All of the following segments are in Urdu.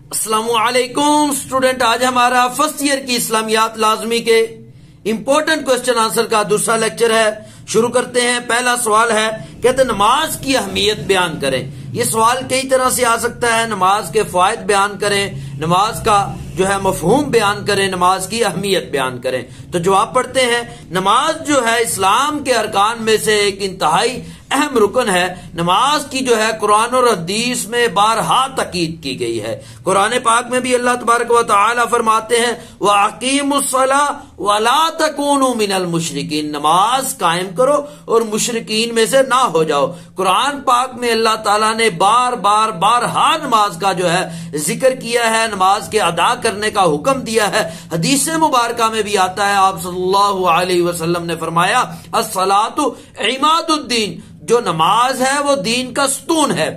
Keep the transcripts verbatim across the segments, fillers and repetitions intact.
السلام علیکم اسٹوڈنٹ، آج ہمارا فرسٹ ایئر کی اسلامیات لازمی کے امپورٹنٹ کوسچن آنسر کا دوسرا لیکچر ہے۔ شروع کرتے ہیں۔ پہلا سوال ہے، کہتے ہیں نماز کی اہمیت بیان کریں۔ یہ سوال کئی طرح سے آ سکتا ہے۔ نماز کے فوائد بیان کریں، نماز کا جو ہے مفہوم بیان کریں، نماز کی اہمیت بیان کریں۔ تو جواب پڑھتے ہیں۔ نماز جو ہے اسلام کے ارکان میں سے ایک انتہائی اہم رکن ہے۔ نماز کی جو ہے قرآن اور حدیث میں بارہا تاکید کی گئی ہے۔ قرآن پاک میں بھی اللہ تبارک و تعالی فرماتے ہیں وَأَقِيمُوا الصَّلَاةَ وَلَا تَكُونُوا مِنَ الْمُشْرِكِينَ، نماز قائم کرو اور مشرکین میں سے نہ ہو جاؤ۔ قرآن پاک میں اللہ تعالیٰ نے بار بار بارہا نماز کا جو ہے ذکر کیا ہے، نماز کے ادا کرنے کا حکم دیا ہے۔ حدیث مبارکہ میں بھی آتا ہے، آپ صلی اللہ علیہ وسلم نے فرمایا الصلاۃ عماد الدین، جو نماز ہے وہ دین کا ستون ہے۔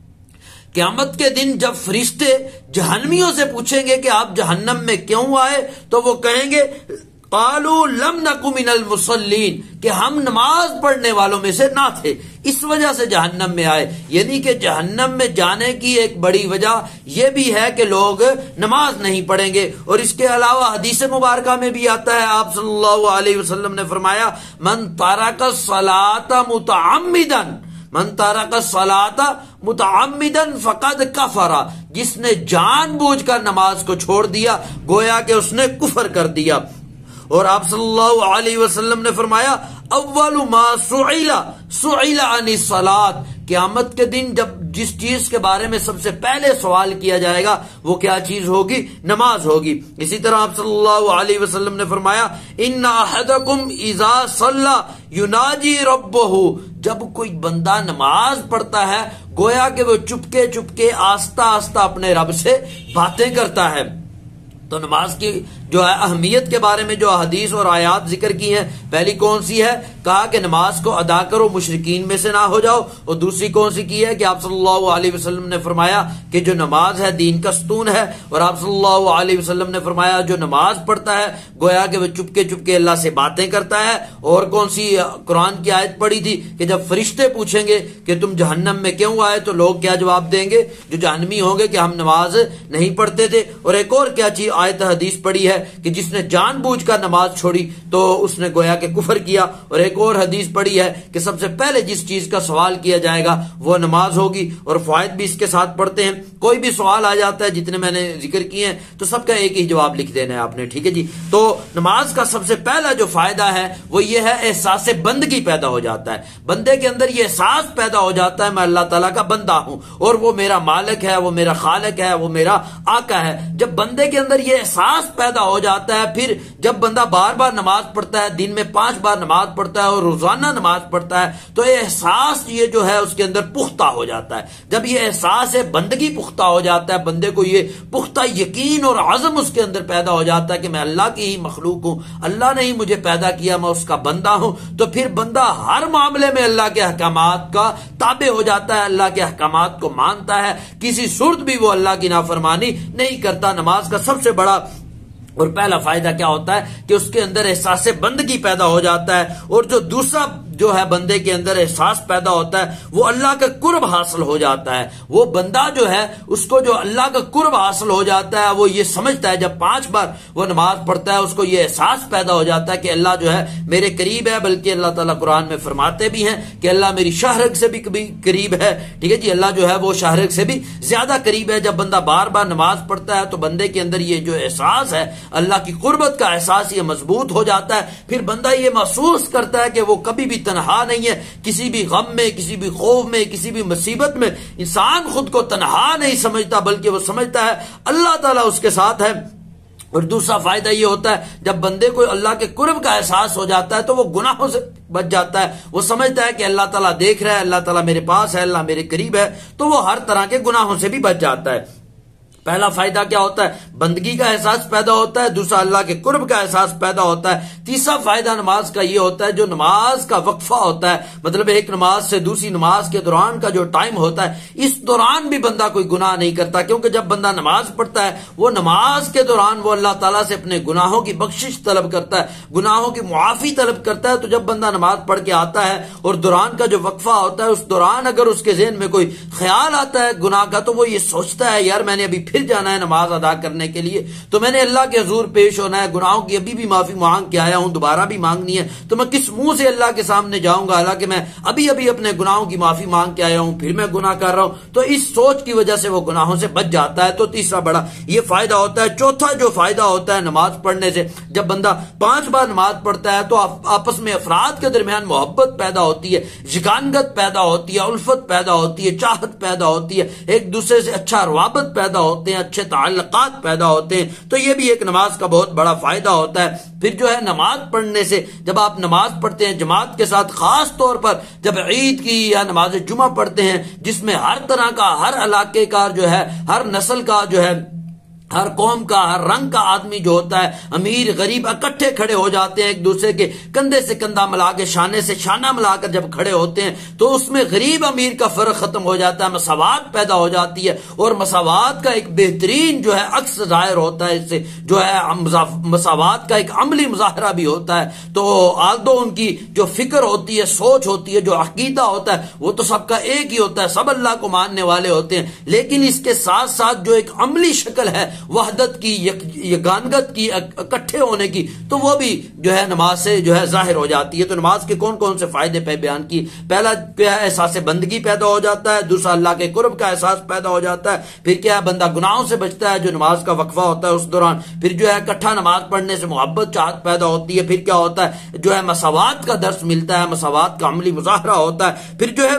قیامت کے دن جب فرشتے جہنمیوں سے پوچھیں گے کہ آپ جہنم میں کیوں آئے، تو وہ کہیں گے قالوا لم نک من المصلین، کہ ہم نماز پڑھنے والوں میں سے نہ تھے، اس وجہ سے جہنم میں آئے۔ یعنی کہ جہنم میں جانے کی ایک بڑی وجہ یہ بھی ہے کہ لوگ نماز نہیں پڑھیں گے۔ اور اس کے علاوہ حدیث مبارکہ میں بھی آتا ہے، آپ صلی اللہ علیہ وسلم نے فرمایا من ترک الصلاۃ متعمدا من ترک الصلاۃ متعمدا فقد کفر، جس نے جان بوجھ کر نماز کو چھوڑ دیا گویا کہ اس نے کفر کر دیا۔ اور آپ صلی اللہ علیہ وسلم نے فرمایا اول ما سئل سئل عن الصلاۃ، قیامت کے دن جب جس چیز کے بارے میں سب سے پہلے سوال کیا جائے گا وہ کیا چیز ہوگی؟ نماز ہوگی۔ اسی طرح آپ صلی اللہ علیہ وسلم نے فرمایا ان احدکم اذا صلی یناجی ربہ، جب کوئی بندہ نماز پڑھتا ہے گویا کہ وہ چپکے چپکے آہستہ آہستہ اپنے رب سے باتیں کرتا ہے۔ تو نماز کی جو ہے اہمیت کے بارے میں جو حدیث اور آیات ذکر کی ہیں، پہلی کون سی ہے؟ کہا کہ نماز کو ادا کرو، مشرکین میں سے نہ ہو جاؤ۔ اور دوسری کون سی کی ہے کہ آپ صلی اللہ علیہ وسلم نے فرمایا کہ جو نماز ہے دین کا ستون ہے۔ اور آپ صلی اللہ علیہ وسلم نے فرمایا جو نماز پڑھتا ہے گویا کہ وہ چپکے چپکے اللہ سے باتیں کرتا ہے۔ اور کون سی قرآن کی آیت پڑھی تھی کہ جب فرشتے پوچھیں گے کہ تم جہنم میں کیوں آئے، تو لوگ کیا جواب دیں گے؟ جو جہنمی ہوں گے کہ ہم نماز نہیں پڑھتے تھے۔ اور ایک اور کیا چیز آیت حدیث پڑھی ہے کہ جس نے جان بوجھ کر نماز چھوڑی تو اس نے گویا کہ کفر کیا۔ اور ایک اور حدیث پڑھی ہے کہ سب سے پہلے جس چیز کا سوال کیا جائے گا وہ نماز ہوگی۔ اور فوائد بھی اس کے ساتھ پڑھتے ہیں۔ کوئی بھی سوال آ جاتا ہے جتنے میں نے ذکر کیے ہیں تو سب کا ایک ہی جواب لکھ دینا ہے آپ نے، ٹھیک ہے جی۔ تو نماز کا سب سے پہلا جو فائدہ ہے وہ یہ ہے احساس بندگی پیدا ہو جاتا ہے۔ بندے کے اندر یہ احساس پیدا ہو جاتا ہے میں اللہ تعالیٰ کا بندہ ہوں اور وہ میرا مالک ہے، وہ میرا خالق ہے، وہ میرا آقا ہے۔ جب بندے کے اندر یہ احساس پیدا ہو جاتا ہے، پھر جب بندہ بار بار نماز پڑھتا ہے، دن میں پانچ بار نماز پڑھتا ہے اور روزانہ نماز پڑھتا ہے، تو یہ احساس یہ جو ہے اس کے اندر پختہ ہو جاتا ہے۔ جب یہ احساس ہے بندگی پختہ ہو جاتا ہے، بندے کو یہ پختہ یقین اور عزم اس کے اندر پیدا ہو جاتا ہے کہ میں اللہ کی ہی مخلوق ہوں، اللہ نے ہی مجھے پیدا کیا، میں اس کا بندہ ہوں، تو پھر بندہ ہر معاملے میں اللہ کے احکامات کا تابع ہو جاتا ہے، اللہ کے احکامات کو مانتا ہے، کسی صورت بھی وہ اللہ کی نافرمانی نہیں کرتا۔ نماز کا سب سے بڑا اور پہلا فائدہ کیا ہوتا ہے کہ اس کے اندر احساس بندگی پیدا ہو جاتا ہے۔ اور جو دوسرا جو ہے بندے کے اندر احساس پیدا ہوتا ہے وہ اللہ کا قرب حاصل ہو جاتا ہے۔ وہ بندہ جو ہے اس کو جو اللہ کا قرب حاصل ہو جاتا ہے وہ یہ سمجھتا ہے، جب پانچ بار وہ نماز پڑھتا ہے اس کو یہ احساس پیدا ہو جاتا ہے کہ اللہ جو ہے میرے قریب ہے، بلکہ اللہ تعالیٰ قرآن میں فرماتے بھی ہیں کہ اللہ میری شہرگ سے بھی کبھی قریب ہے، ٹھیک ہے جی۔ اللہ جو ہے وہ شہرگ سے بھی زیادہ قریب ہے۔ جب بندہ بار بار نماز پڑھتا ہے تو بندے کے اندر یہ جو احساس ہے اللہ کی قربت کا احساس یہ مضبوط ہو جاتا ہے۔ پھر بندہ یہ محسوس کرتا ہے کہ وہ کبھی بھی تنہا نہیں ہے، کسی بھی غم میں، کسی بھی خوف میں، کسی بھی مصیبت میں انسان خود کو تنہا نہیں سمجھتا، بلکہ وہ سمجھتا ہے اللہ تعالیٰ اس کے ساتھ ہے۔ اور دوسرا فائدہ یہ ہوتا ہے جب بندے کو اللہ کے قرب کا احساس ہو جاتا ہے تو وہ گناہوں سے بچ جاتا ہے۔ وہ سمجھتا ہے کہ اللہ تعالیٰ دیکھ رہا ہے، اللہ تعالیٰ میرے پاس ہے، اللہ میرے قریب ہے، تو وہ ہر طرح کے گناہوں سے بھی بچ جاتا ہے۔ پہلا فائدہ کیا ہوتا ہے؟ بندگی کا احساس پیدا ہوتا ہے۔ دوسرا اللہ کے قرب کا احساس پیدا ہوتا ہے۔ تیسرا فائدہ نماز کا یہ ہوتا ہے جو نماز کا وقفہ ہوتا ہے، مطلب ایک نماز سے دوسری نماز کے دوران کا جو ٹائم ہوتا ہے، اس دوران بھی بندہ کوئی گناہ نہیں کرتا، کیونکہ جب بندہ نماز پڑھتا ہے وہ نماز کے دوران وہ اللہ تعالیٰ سے اپنے گناہوں کی بخشش طلب کرتا ہے، گناہوں کی معافی طلب کرتا ہے۔ تو جب بندہ نماز پڑھ کے آتا ہے اور دوران کا جو وقفہ ہوتا ہے اس دوران اگر اس کے ذہن میں کوئی خیال آتا ہے گناہ کا تو وہ یہ سوچتا ہے یار میں نے ابھی پھر جانا ہے نماز ادا کرنے کے لیے، تو میں نے اللہ کے حضور پیش ہونا ہے، گناہوں کی ابھی بھی معافی مانگ کے آیا ہوں، دوبارہ بھی مانگنی ہے، تو میں کس منہ سے اللہ کے سامنے جاؤں گا، حالانکہ میں ابھی ابھی اپنے گناہوں کی معافی مانگ کے آیا ہوں، پھر میں گناہ کر رہا ہوں، تو اس سوچ کی وجہ سے وہ گناہوں سے بچ جاتا ہے۔ تو تیسرا بڑا یہ فائدہ ہوتا ہے۔ چوتھا جو فائدہ ہوتا ہے نماز پڑھنے سے، جب بندہ پانچ بار نماز پڑھتا ہے تو آپس میں افراد کے درمیان محبت پیدا ہوتی ہے، یگانگت پیدا ہوتی ہے، الفت پیدا ہوتی ہے، چاہت پیدا ہوتی ہے، ایک دوسرے سے اچھا روابط پیدا ہوتے ہیں، اچھے تعلقات پیدا ہوتے ہیں، تو یہ بھی ایک نماز کا بہت بڑا فائدہ ہوتا ہے۔ پھر جو ہے نماز پڑھنے سے، جب آپ نماز پڑھتے ہیں جماعت کے ساتھ، خاص طور پر جب عید کی یا نماز جمعہ پڑھتے ہیں جس میں ہر طرح کا، ہر علاقے کا جو ہے، ہر نسل کا جو ہے، ہر قوم کا، ہر رنگ کا آدمی جو ہوتا ہے، امیر غریب اکٹھے کھڑے ہو جاتے ہیں، ایک دوسرے کے کندھے سے کندھا ملا کے، شانے سے شانہ ملا کر جب کھڑے ہوتے ہیں تو اس میں غریب امیر کا فرق ختم ہو جاتا ہے، مساوات پیدا ہو جاتی ہے، اور مساوات کا ایک بہترین جو ہے عکس ظاہر ہوتا ہے، اس سے جو ہے مساوات کا ایک عملی مظاہرہ بھی ہوتا ہے۔ تو آلدو ان کی جو فکر ہوتی ہے، سوچ ہوتی ہے، جو عقیدہ ہوتا ہے، وہ تو سب کا ایک ہی ہوتا ہے، سب اللہ کو ماننے والے ہوتے ہیں، لیکن اس کے ساتھ ساتھ جو ایک عملی شکل ہے وحدت کی، یگانگت کی، اکٹھے ہونے کی، تو وہ بھی جو ہے نماز سے جو ہے ظاہر ہو جاتی ہے۔ تو نماز کے کون کون سے فائدے پہ بیان کی؟ پہلا کیا ہے، احساس بندگی پیدا ہو جاتا ہے، دوسرا اللہ کے قرب کا احساس پیدا ہو جاتا ہے، پھر کیا ہے، بندہ گناہوں سے بچتا ہے جو نماز کا وقفہ ہوتا ہے اس دوران، پھر جو ہے اکٹھا نماز پڑھنے سے محبت چاہت پیدا ہوتی ہے، پھر کیا ہوتا ہے، جو ہے مساوات کا درس ملتا ہے، مساوات کا عملی مظاہرہ ہوتا ہے، پھر جو ہے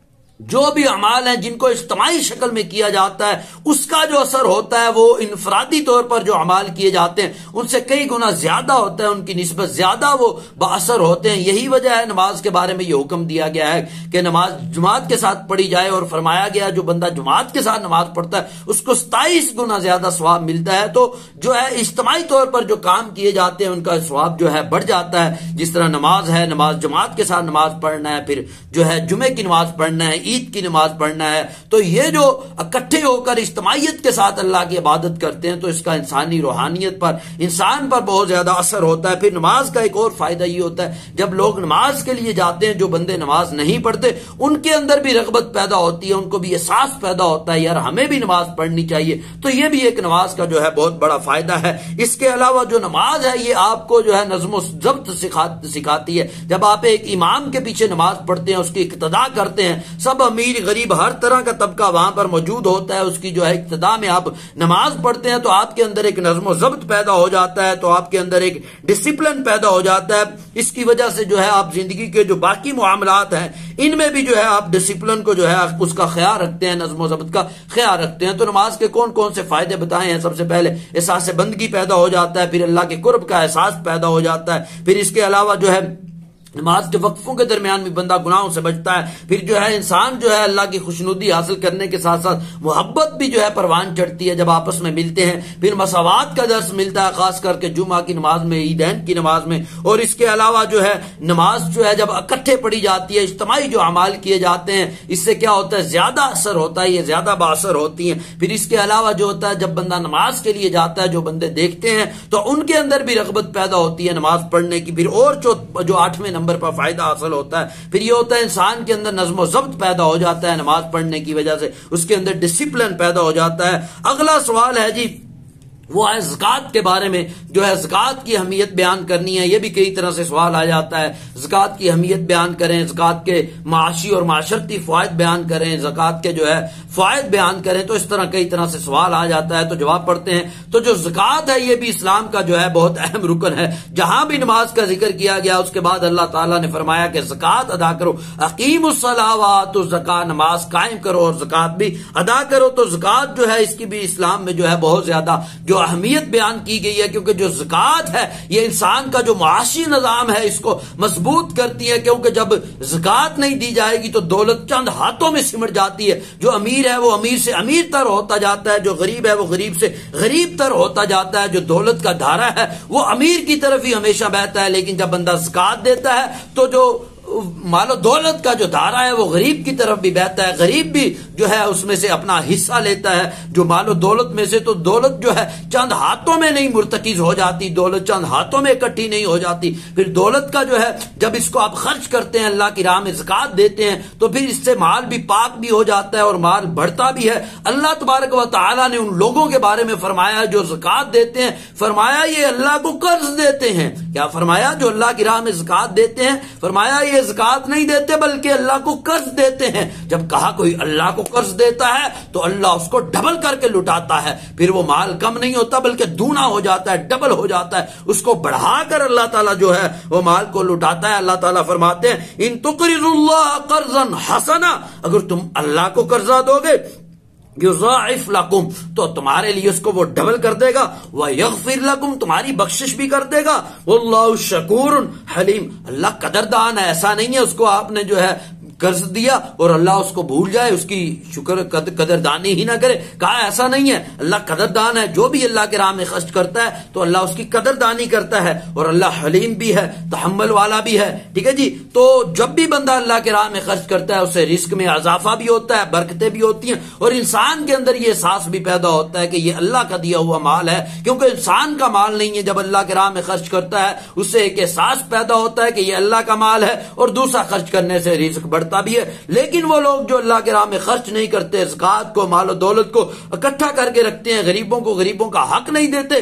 جو بھی اعمال ہیں جن کو اجتماعی شکل میں کیا جاتا ہے اس کا جو اثر ہوتا ہے وہ انفرادی طور پر جو اعمال کیے جاتے ہیں ان سے کئی گنا زیادہ ہوتا ہے، ان کی نسبت زیادہ وہ باثر ہوتے ہیں۔ یہی وجہ ہے نماز کے بارے میں یہ حکم دیا گیا ہے کہ نماز جماعت کے ساتھ پڑھی جائے، اور فرمایا گیا جو بندہ جماعت کے ساتھ نماز پڑھتا ہے اس کو ستائیس گنا زیادہ ثواب ملتا ہے۔ تو جو ہے اجتماعی طور پر جو کام کیے جاتے ہیں ان کا ثواب جو ہے بڑھ جاتا ہے، جس طرح نماز ہے، نماز جماعت کے ساتھ نماز پڑھنا ہے، پھر جو ہے جمعے کی نماز پڑھنا ہے، عید کی نماز پڑھنا ہے، تو یہ جو اکٹھے ہو کر اجتماعیت کے ساتھ اللہ کی عبادت کرتے ہیں تو اس کا انسانی روحانیت پر، انسان پر بہت زیادہ اثر ہوتا ہے۔ پھر نماز کا ایک اور فائدہ یہ ہوتا ہے، جب لوگ نماز کے لیے جاتے ہیں، جو بندے نماز نہیں پڑھتے ان کے اندر بھی رغبت پیدا ہوتی ہے، ان کو بھی احساس پیدا ہوتا ہے یار ہمیں بھی نماز پڑھنی چاہیے، تو یہ بھی ایک نماز کا جو ہے بہت بڑا فائدہ ہے۔ اس کے علاوہ جو نماز ہے یہ آپ کو جو ہے نظم و ضبط سکھاتی ہے۔ جب آپ ایک امام کے پیچھے نماز پڑھتے ہیں، اس کی اقتداء کرتے ہیں، سب امیر غریب ہر طرح کا طبقہ وہاں پر موجود ہوتا ہے، اس کی جو ہے اقتداء میں آپ نماز پڑھتے ہیں تو آپ کے اندر ایک نظم و ضبط پیدا ہو جاتا ہے، تو آپ کے اندر ایک ڈسپلن پیدا ہو جاتا ہے۔ اس کی وجہ سے جو ہے آپ زندگی کے جو باقی معاملات ہیں ان میں بھی جو ہے آپ ڈسپلن کو جو ہے اس کا خیال رکھتے ہیں، نظم و ضبط کا خیال رکھتے ہیں۔ تو نماز کے کون کون سے فائدے بتائے ہیں؟ سب سے پہلے احساس بندگی پیدا ہو جاتا ہے، پھر اللہ کے قرب کا احساس پیدا ہو جاتا ہے، پھر اس کے علاوہ جو ہے نماز کے وقفوں کے درمیان بھی بندہ گناہوں سے بچتا ہے، پھر جو ہے انسان جو ہے اللہ کی خوشنودی حاصل کرنے کے ساتھ ساتھ محبت بھی جو ہے پروان چڑھتی ہے جب آپس میں ملتے ہیں، پھر مساوات کا درس ملتا ہے خاص کر کے جمعہ کی نماز میں، عیدین کی نماز میں، اور اس کے علاوہ جو ہے نماز جو ہے جب اکٹھے پڑھی جاتی ہے، اجتماعی جو اعمال کیے جاتے ہیں اس سے کیا ہوتا ہے، زیادہ اثر ہوتا ہے، یہ زیادہ باثر ہوتی ہیں۔ پھر اس کے علاوہ جو ہوتا ہے جب بندہ نماز کے لیے جاتا ہے، جو بندے دیکھتے ہیں تو ان کے اندر بھی رغبت پیدا ہوتی ہے نماز پڑھنے کی۔ پھر اور جو آٹھویں نمبر پر فائدہ حاصل ہوتا ہے، پھر یہ ہوتا ہے انسان کے اندر نظم و ضبط پیدا ہو جاتا ہے نماز پڑھنے کی وجہ سے، اس کے اندر ڈسپلن پیدا ہو جاتا ہے۔ اگلا سوال ہے جی وہ ہے زکوٰۃ کے بارے میں، جو ہے زکوٰۃ کی اہمیت بیان کرنی ہے۔ یہ بھی کئی طرح سے سوال آ جاتا ہے، زکوٰۃ کی اہمیت بیان کریں، زکوٰۃ کے معاشی اور معاشرتی فوائد بیان کریں، زکوٰۃ کے جو ہے فوائد بیان کریں، تو اس طرح کئی طرح سے سوال آ جاتا ہے۔ تو جواب پڑھتے ہیں۔ تو جو زکوٰۃ ہے یہ بھی اسلام کا جو ہے بہت اہم رکن ہے۔ جہاں بھی نماز کا ذکر کیا گیا اس کے بعد اللہ تعالیٰ نے فرمایا کہ زکوٰۃ ادا کرو، اقیموا الصلاۃ وآتوا الزکاۃ، نماز قائم کرو اور زکوٰۃ بھی ادا کرو۔ تو زکوٰۃ جو ہے اس کی بھی اسلام میں جو ہے بہت زیادہ جو اہمیت بیان کی گئی ہے، کیونکہ جو زکوٰۃ ہے یہ انسان کا جو معاشی نظام ہے اس کو مضبوط کرتی ہے، کیونکہ جب زکوٰۃ نہیں دی جائے گی تو دولت چند ہاتھوں میں سمٹ جاتی ہے، جو امیر ہے وہ امیر سے امیر تر ہوتا جاتا ہے، جو غریب ہے وہ غریب سے غریب تر ہوتا جاتا ہے، جو دولت کا دھارا ہے وہ امیر کی طرف ہی ہمیشہ بہتا ہے۔ لیکن جب بندہ زکوٰۃ دیتا ہے تو جو مال و دولت کا جو دھارا ہے وہ غریب کی طرف بھی بہتا ہے، غریب بھی جو ہے اس میں سے اپنا حصہ لیتا ہے. جو مال و دولت میں سے تو دولت جو ہے چند ہاتھوں میں نہیں مرتکز ہو جاتی، دولت چند ہاتھوں میں اکٹھی نہیں ہو جاتی. پھر دولت کا جو ہے جب اس کو آپ خرچ کرتے ہیں، اللہ کی راہ میں زکات دیتے ہیں، تو پھر اس سے مال بھی پاک بھی ہو جاتا ہے اور مال بڑھتا بھی ہے. اللہ تبارک و تعالی نے ان لوگوں کے بارے میں فرمایا جو زکات دیتے ہیں، فرمایا یہ اللہ کو قرض دیتے ہیں. کیا فرمایا؟ جو اللہ کی راہ میں زکات دیتے ہیں، فرمایا یہ زکات نہیں دیتے بلکہ اللہ کو قرض دیتے ہیں. جب کہا کوئی اللہ کو قرض دیتا ہے تو اللہ اس کو ڈبل کر کے لٹاتا ہے، پھر وہ مال کم نہیں ہوتا بلکہ دونا ہو جاتا ہے، ڈبل ہو جاتا ہے. اس کو بڑھا کر اللہ تعالیٰ جو ہے وہ مال کو لٹاتا ہے. اللہ تعالیٰ فرماتے ہیں ان تقرضوا اللہ قرضا حسنا، اگر تم اللہ کو قرضہ دو گے یضاعف لکم تو تمہارے لیے اس کو وہ ڈبل کر دے گا، ویغفر لکم تمہاری بخشش بھی کر دے گا، واللہ شکور حلیم اللہ قدردان ہے. ایسا نہیں ہے اس کو آپ نے جو ہے قرض دیا اور اللہ اس کو بھول جائے، اس کی شکر قدردانی ہی نہ کرے. کہا ایسا نہیں ہے، اللہ قدردان ہے. جو بھی اللہ کے راہ میں خرچ کرتا ہے تو اللہ اس کی قدردانی کرتا ہے، اور اللہ حلیم بھی ہے، تحمل والا بھی ہے. ٹھیک ہے جی. تو جب بھی بندہ اللہ کے راہ میں خرچ کرتا ہے اسے رزق میں اضافہ بھی ہوتا ہے، برکتیں بھی ہوتی ہیں، اور انسان کے اندر یہ احساس بھی پیدا ہوتا ہے کہ یہ اللہ کا دیا ہوا مال ہے، کیونکہ انسان کا مال نہیں ہے. جب اللہ کے راہ میں خرچ کرتا ہے اس سے ایک احساس پیدا ہوتا ہے کہ یہ اللہ کا مال ہے، اور دوسرا خرچ کرنے سے رزق بڑھتا بھی ہے. لیکن وہ لوگ جو اللہ کے راہ میں خرچ نہیں کرتے، زکات کو مال و دولت کو اکٹھا کر کے رکھتے ہیں، غریبوں کو غریبوں کا حق نہیں دیتے،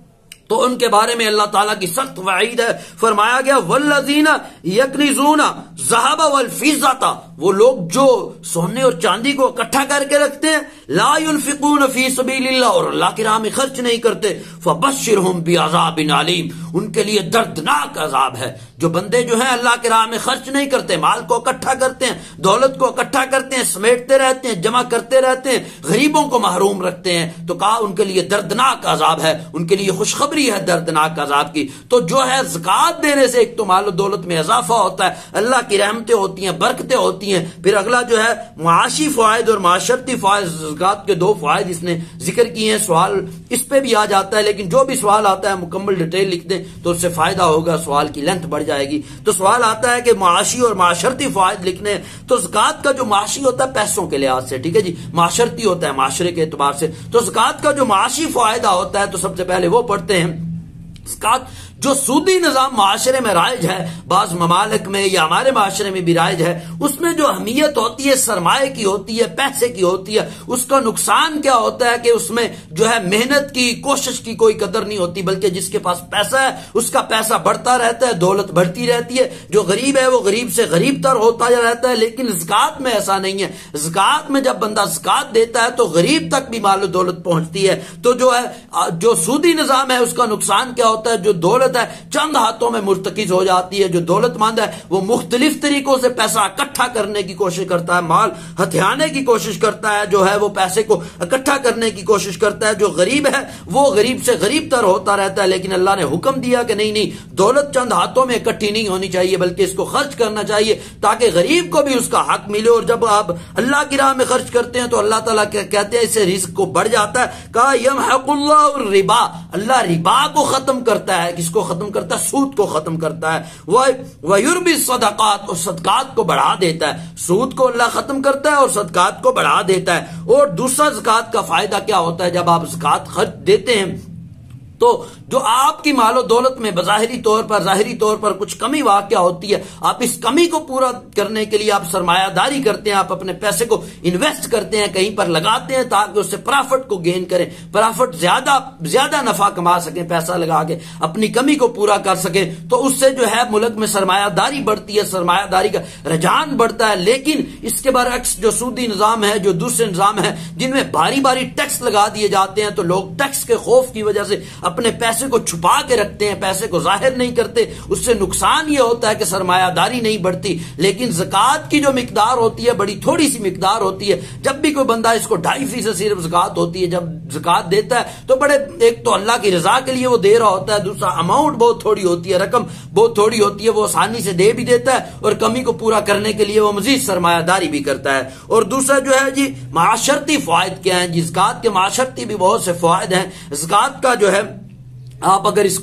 تو ان کے بارے میں اللہ تعالیٰ کی سخت وعید ہے. فرمایا گیا والذین یکنزون الذھب والفضة، وہ لوگ جو سونے اور چاندی کو اکٹھا کر کے رکھتے ہیں، لا ينفقون فی سبیل اللہ، اور اللہ کی راہ میں خرچ نہیں کرتے، فبشرہم بعذاب علیم، ان کے لیے دردناک عذاب ہے. جو بندے جو ہیں اللہ کی راہ میں خرچ نہیں کرتے، مال کو اکٹھا کرتے ہیں، دولت کو اکٹھا کرتے ہیں، سمیٹتے رہتے ہیں، جمع کرتے رہتے ہیں، غریبوں کو محروم رکھتے ہیں، تو کہا ان کے لیے دردناک عذاب ہے، ان کے لیے خوشخبری ہے دردناک عذاب کی. تو جو ہے زکات دینے سے ایک تو مال و دولت میں اضافہ ہوتا ہے، اللہ کی رحمتیں ہوتی ہیں، برکتیں ہوتی ہیں. پھر اگلا جو ہے معاشی فوائد اور معاشرتی فوائد، زکات کے دو فوائد اس نے ذکر کیے ہیں. سوال اس پہ بھی آ جاتا ہے، لیکن جو بھی سوال آتا ہے مکمل ڈیٹیل لکھ دیں تو اس سے فائدہ ہوگا، سوال کی لینتھ بڑھ جائے گی. تو سوال آتا ہے کہ معاشی اور معاشرتی فوائد لکھنے، تو زکات کا جو معاشی ہوتا ہے پیسوں کے لحاظ سے، ٹھیک ہے جی، معاشرتی ہوتا ہے معاشرے کے اعتبار سے. تو زکات کا جو معاشی فائدہ ہوتا ہے تو سب سے پہلے وہ پڑھتے ہیں. زکات جو سودی نظام معاشرے میں رائج ہے، بعض ممالک میں یا ہمارے معاشرے میں بھی رائج ہے، اس میں جو اہمیت ہوتی ہے سرمایہ کی ہوتی ہے، پیسے کی ہوتی ہے. اس کا نقصان کیا ہوتا ہے کہ اس میں جو ہے محنت کی، کوشش کی کوئی قدر نہیں ہوتی، بلکہ جس کے پاس پیسہ ہے اس کا پیسہ بڑھتا رہتا ہے، دولت بڑھتی رہتی ہے. جو غریب ہے وہ غریب سے غریب تر ہوتا رہتا ہے. لیکن زکات میں ایسا نہیں ہے. زکات میں جب بندہ زکات دیتا ہے تو غریب تک بھی مال و دولت پہنچتی ہے. تو جو ہے جو سودی نظام ہے اس کا نقصان کیا ہوتا ہے؟ جو دولت ہے چند ہاتھوں میں مرتکز ہو جاتی ہے. جو دولت مند ہے وہ مختلف طریقوں سے پیسہ اکٹھا کرنے کی کوشش کرتا ہے، مال ہتھیانے کی کوشش کرتا ہے، جو ہے وہ پیسے کو اکٹھا کرنے کی کوشش کرتا ہے. جو غریب ہے وہ غریب سے غریب تر ہوتا رہتا ہے. لیکن اللہ نے حکم دیا کہ نہیں نہیں، دولت چند ہاتھوں میں اکٹھی نہیں ہونی چاہیے بلکہ اس کو خرچ کرنا چاہیے تاکہ غریب کو بھی اس کا حق ملے. اور جب آپ اللہ کی راہ میں خرچ کرتے ہیں تو اللہ تعالیٰ کہتے ہیں اس سے رزق کو بڑھ جاتا ہے. کہا یمحق اللہ الربا، اللہ ربا کو ختم کرتا ہے. کس کو ختم کرتا ہے؟ سود کو ختم کرتا ہے. وَيُرْبِي الصَّدَقَاتِ، اور صدقات کو بڑھا دیتا ہے. سود کو اللہ ختم کرتا ہے اور صدقات کو بڑھا دیتا ہے. اور دوسرا زکات کا فائدہ کیا ہوتا ہے؟ جب آپ زکات خرچ دیتے ہیں تو جو آپ کی مال و دولت میں بظاہری طور پر ظاہری طور پر کچھ کمی واقع ہوتی ہے، آپ اس کمی کو پورا کرنے کے لیے آپ سرمایہ داری کرتے ہیں، آپ اپنے پیسے کو انویسٹ کرتے ہیں، کہیں پر لگاتے ہیں تاکہ اس سے پرافٹ کو گین کریں، پرافٹ زیادہ زیادہ نفع کما سکیں، پیسہ لگا کے اپنی کمی کو پورا کر سکیں. تو اس سے جو ہے ملک میں سرمایہ داری بڑھتی ہے، سرمایہ داری کا رجحان بڑھتا ہے. لیکن اس کے برعکس جو سودی نظام ہے، جو دوسرے نظام ہے جن میں بھاری بھاری ٹیکس لگا دیے جاتے ہیں، تو لوگ ٹیکس کے خوف کی وجہ سے اپنے پیسے کو چھپا کے رکھتے ہیں، پیسے کو ظاہر نہیں کرتے. اس سے نقصان یہ ہوتا ہے کہ سرمایہ داری نہیں بڑھتی. لیکن زکات کی جو مقدار ہوتی ہے بڑی تھوڑی سی مقدار ہوتی ہے. جب بھی کوئی بندہ اس کو ڈھائی فیصد صرف زکات ہوتی ہے، جب زکات دیتا ہے تو بڑے ایک تو اللہ کی رضا کے لیے وہ دے رہا ہوتا ہے، دوسرا اماؤنٹ بہت تھوڑی ہوتی ہے، رقم بہت تھوڑی ہوتی ہے، وہ آسانی سے دے بھی دیتا ہے اور کمی کو پورا کرنے کے لیے وہ مزید سرمایہ داری بھی کرتا ہے. اور دوسرا جو ہے جی معاشرتی فوائد کیا ہیں؟ جی زکات کے معاشرتی بھی بہت سے فوائد ہیں. زکات کا جو ہے آپ اگر اس کو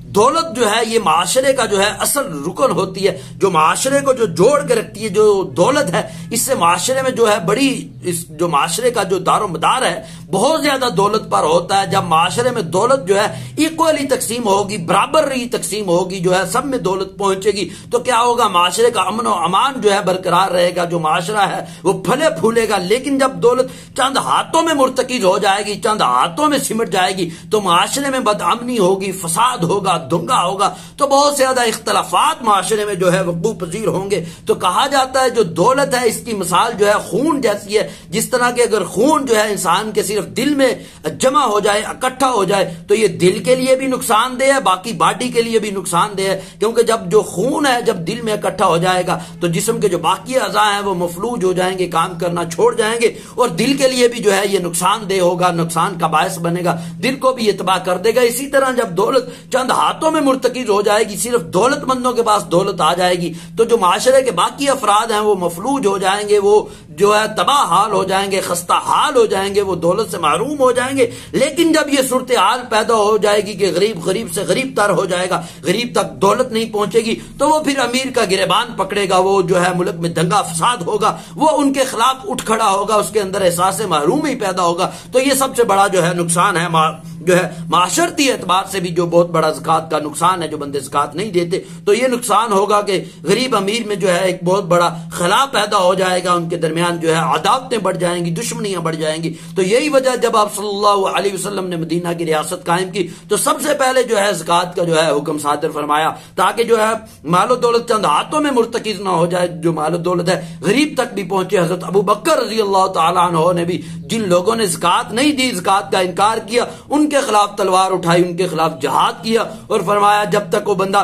دولت جو ہے یہ معاشرے کا جو ہے اصل رکن ہوتی ہے، جو معاشرے کو جو جوڑ کے رکھتی ہے، جو دولت ہے اس سے معاشرے میں جو ہے بڑی اس جو معاشرے کا جو دار و مدار ہے بہت زیادہ دولت پر ہوتا ہے۔ جب معاشرے میں دولت جو ہے ایکولی تقسیم ہوگی، برابر رہی تقسیم ہوگی، جو ہے سب میں دولت پہنچے گی تو کیا ہوگا، معاشرے کا امن و امان جو ہے برقرار رہے گا، جو معاشرہ ہے وہ پھلے پھولے گا۔ لیکن جب دولت چند ہاتھوں میں مرتکز ہو جائے گی، چند ہاتھوں میں سمٹ جائے گی تو معاشرے میں بدامنی ہوگی، فساد ہوگا، دنگا ہوگا، تو بہت زیادہ اختلافات معاشرے میں جو ہے وقوع پذیر ہوں گے۔ تو کہا جاتا ہے جو دولت ہے اس کی مثال جو ہے خون جیسی ہے، جس طرح کہ اگر خون جو ہے انسان کے صرف دل میں جمع ہو جائے، اکٹھا ہو جائے تو یہ دل کے لیے بھی نقصان دہ ہے، باقی باڈی کے لیے بھی نقصان دہ ہے، کیونکہ جب جو خون ہے جب دل میں اکٹھا ہو جائے گا تو جسم کے جو باقی اعضاء ہیں وہ مفلوج ہو جائیں گے، کام کرنا چھوڑ جائیں گے، اور دل کے لیے بھی جو ہے یہ نقصان دہ ہوگا، نقصان کا باعث بنے گا، دل کو بھی یہ تباہ کر دے گا۔ اسی طرح جب دولت چند ہاتھوں میں مرتکز ہو جائے گی، صرف دولت مندوں کے پاس دولت آ جائے گی تو جو معاشرے کے باقی افراد ہیں وہ مفلوج ہو جائیں گے، وہ جو ہے تباہ حال ہو جائیں گے، خستہ حال ہو جائیں گے، وہ دولت سے محروم ہو جائیں گے۔ لیکن جب یہ صورتحال پیدا ہو جائے گی کہ غریب غریب سے غریب تر ہو جائے گا، غریب تک دولت نہیں پہنچے گی، تو وہ پھر امیر کا گریبان پکڑے گا، وہ جو ہے ملک میں دنگا فساد ہوگا، وہ ان کے خلاف اٹھ کھڑا ہوگا، اس کے اندر احساس محرومی پیدا ہوگا۔ تو یہ سب سے بڑا جو ہے نقصان ہے، جو ہے معاشرتی اعتبار سے بھی جو بہت بڑا زکوٰۃ کا نقصان ہے، جو بندے زکوٰۃ نہیں دیتے تو یہ نقصان ہوگا کہ غریب امیر میں جو ہے ایک بہت بڑا خلا پیدا ہو جائے گا، ان کے درمیان جو ہے عداوتیں بڑھ جائیں گی، دشمنیاں بڑھ جائیں گی۔ تو یہی وجہ جب آپ صلی اللہ علیہ وسلم نے مدینہ کی ریاست قائم کی تو سب سے پہلے جو ہے زکوٰۃ کا جو ہے حکم صادر فرمایا، تاکہ جو ہے مال و دولت چند ہاتھوں میں مرتکز نہ ہو جائے، جو مال و دولت ہے غریب تک بھی پہنچے۔ حضرت ابو بکر رضی اللہ تعالیٰ عنہ نے بھی جن لوگوں نے زکوٰۃ نہیں دی، زکوٰۃ کا انکار کیا، ان کے خلاف تلوار اٹھائی، ان کے خلاف جہاد کیا اور فرمایا جب تک وہ بندہ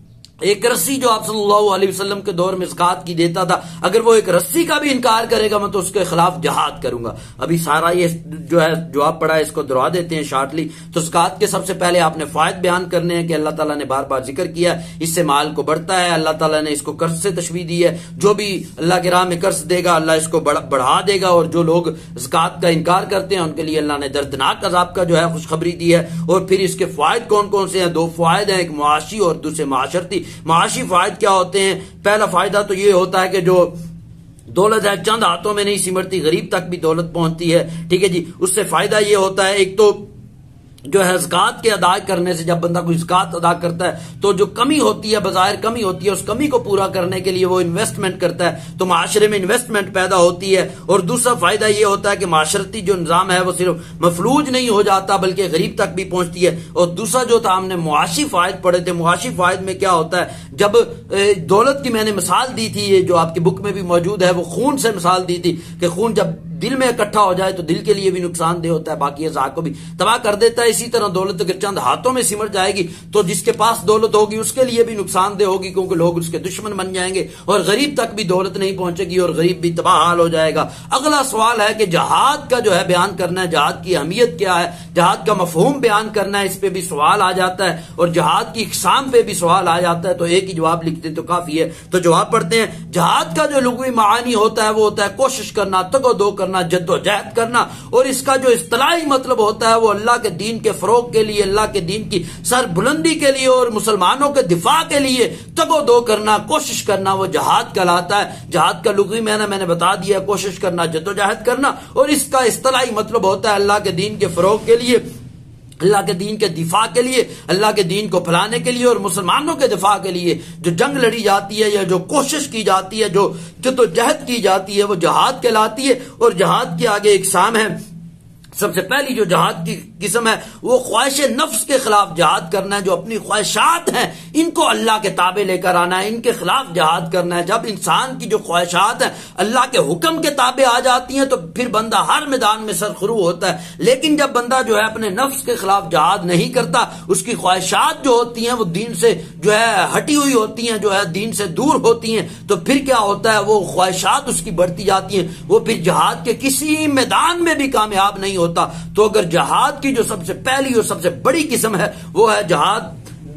ایک رسی جو آپ صلی اللہ علیہ وسلم کے دور میں زکوٰۃ کی دیتا تھا، اگر وہ ایک رسی کا بھی انکار کرے گا میں تو اس کے خلاف جہاد کروں گا۔ ابھی سارا یہ جو ہے جواب پڑا ہے اس کو دہرا دیتے ہیں شارٹلی۔ تو زکوٰۃ کے سب سے پہلے آپ نے فوائد بیان کرنے ہیں کہ اللہ تعالیٰ نے بار بار ذکر کیا ہے اس سے مال کو بڑھتا ہے، اللہ تعالیٰ نے اس کو قرض سے تشبیہ دی ہے، جو بھی اللہ کے راہ میں قرض دے گا اللہ اس کو بڑھا دے گا، اور جو لوگ زکوٰۃ کا انکار کرتے ہیں ان کے لیے اللہ نے دردناک عذاب کا جو ہے خوشخبری دی ہے۔ اور پھر اس کے فوائد کون کون سے ہیں؟ دو فوائد ہیں، ایک معاشی اور دوسرے معاشرتی۔ معاشی فوائد کیا ہوتے ہیں؟ پہلا فائدہ تو یہ ہوتا ہے کہ جو دولت ہے چند ہاتھوں میں نہیں سمرتی، غریب تک بھی دولت پہنچتی ہے، ٹھیک ہے جی۔ اس سے فائدہ یہ ہوتا ہے ایک تو جو ہے زکوٰۃ کے ادا کرنے سے، جب بندہ کوئی زکوٰۃ ادا کرتا ہے تو جو کمی ہوتی ہے، بظاہر کمی ہوتی ہے، اس کمی کو پورا کرنے کے لیے وہ انویسٹمنٹ کرتا ہے تو معاشرے میں انویسٹمنٹ پیدا ہوتی ہے۔ اور دوسرا فائدہ یہ ہوتا ہے کہ معاشرتی جو نظام ہے وہ صرف مفلوج نہیں ہو جاتا بلکہ غریب تک بھی پہنچتی ہے۔ اور دوسرا جو تھا ہم نے معاشی فائد پڑھے تھے، معاشی فائد میں کیا ہوتا ہے، جب دولت کی میں نے مثال دی تھی، یہ جو آپ کی بک میں بھی موجود ہے، وہ خون سے مثال دی تھی کہ خون جب دل میں اکٹھا ہو جائے تو دل کے لیے بھی نقصان دہ ہوتا ہے، باقی اعضاء کو بھی تباہ کر دیتا ہے۔ اسی طرح دولت اگر چند ہاتھوں میں سمٹ جائے گی تو جس کے پاس دولت ہوگی اس کے لیے بھی نقصان دہ ہوگی، کیونکہ لوگ اس کے دشمن بن جائیں گے اور غریب تک بھی دولت نہیں پہنچے گی اور غریب بھی تباہ حال ہو جائے گا۔ اگلا سوال ہے کہ جہاد کا جو ہے بیان کرنا ہے، جہاد کی اہمیت کیا ہے، جہاد کا مفہوم بیان کرنا ہے، اس پہ بھی سوال آ جاتا ہے اور جہاد کی اقسام پہ بھی سوال آ جاتا ہے، تو ایک ہی جواب لکھتے تو کافی ہے۔ تو جواب پڑھتے ہیں۔ جہاد کا جو لغوی معانی ہوتا ہے وہ ہوتا ہے کوشش کرنا، تگ و دو کرنا، جد و جہد کرنا، اور اس کا جو اصطلاحی مطلب ہوتا ہے وہ اللہ کے دین کے فروغ کے لیے، اللہ کے دین کی سر بلندی کے لیے اور مسلمانوں کے دفاع کے لیے تگ و دو کرنا، کوشش کرنا، وہ جہاد کہلاتا ہے۔ جہاد کا لغوی معنی میں نے بتا دیا، کوشش کرنا، جد و جہد کرنا، اور اس کا اصطلاحی مطلب ہوتا ہے اللہ کے دین کے فروغ کے لیے، اللہ کے دین کے دفاع کے لیے، اللہ کے دین کو پھیلانے کے لیے اور مسلمانوں کے دفاع کے لیے جو جنگ لڑی جاتی ہے یا جو کوشش کی جاتی ہے، جو جدوجہد کی جاتی ہے، وہ جہاد کہلاتی ہے۔ اور جہاد کے آگے اقسام ہے۔ سب سے پہلی جو جہاد کی قسم ہے وہ خواہش نفس کے خلاف جہاد کرنا ہے، جو اپنی خواہشات ہیں ان کو اللہ کے تابع لے کر آنا ہے، ان کے خلاف جہاد کرنا ہے۔ جب انسان کی جو خواہشات ہیں اللہ کے حکم کے تابع آ جاتی ہیں تو پھر بندہ ہر میدان میں سرخرو ہوتا ہے۔ لیکن جب بندہ جو ہے اپنے نفس کے خلاف جہاد نہیں کرتا، اس کی خواہشات جو ہوتی ہیں وہ دین سے جو ہے ہٹی ہوئی ہوتی ہیں، جو ہے دین سے دور ہوتی ہیں، تو پھر کیا ہوتا ہے، وہ خواہشات اس کی بڑھتی جاتی ہیں، وہ پھر جہاد کے کسی میدان میں بھی کامیاب نہیں ہوتا۔ تو اگر جہاد کی جو سب سے پہلی اور سب سے بڑی قسم ہے وہ ہے جہاد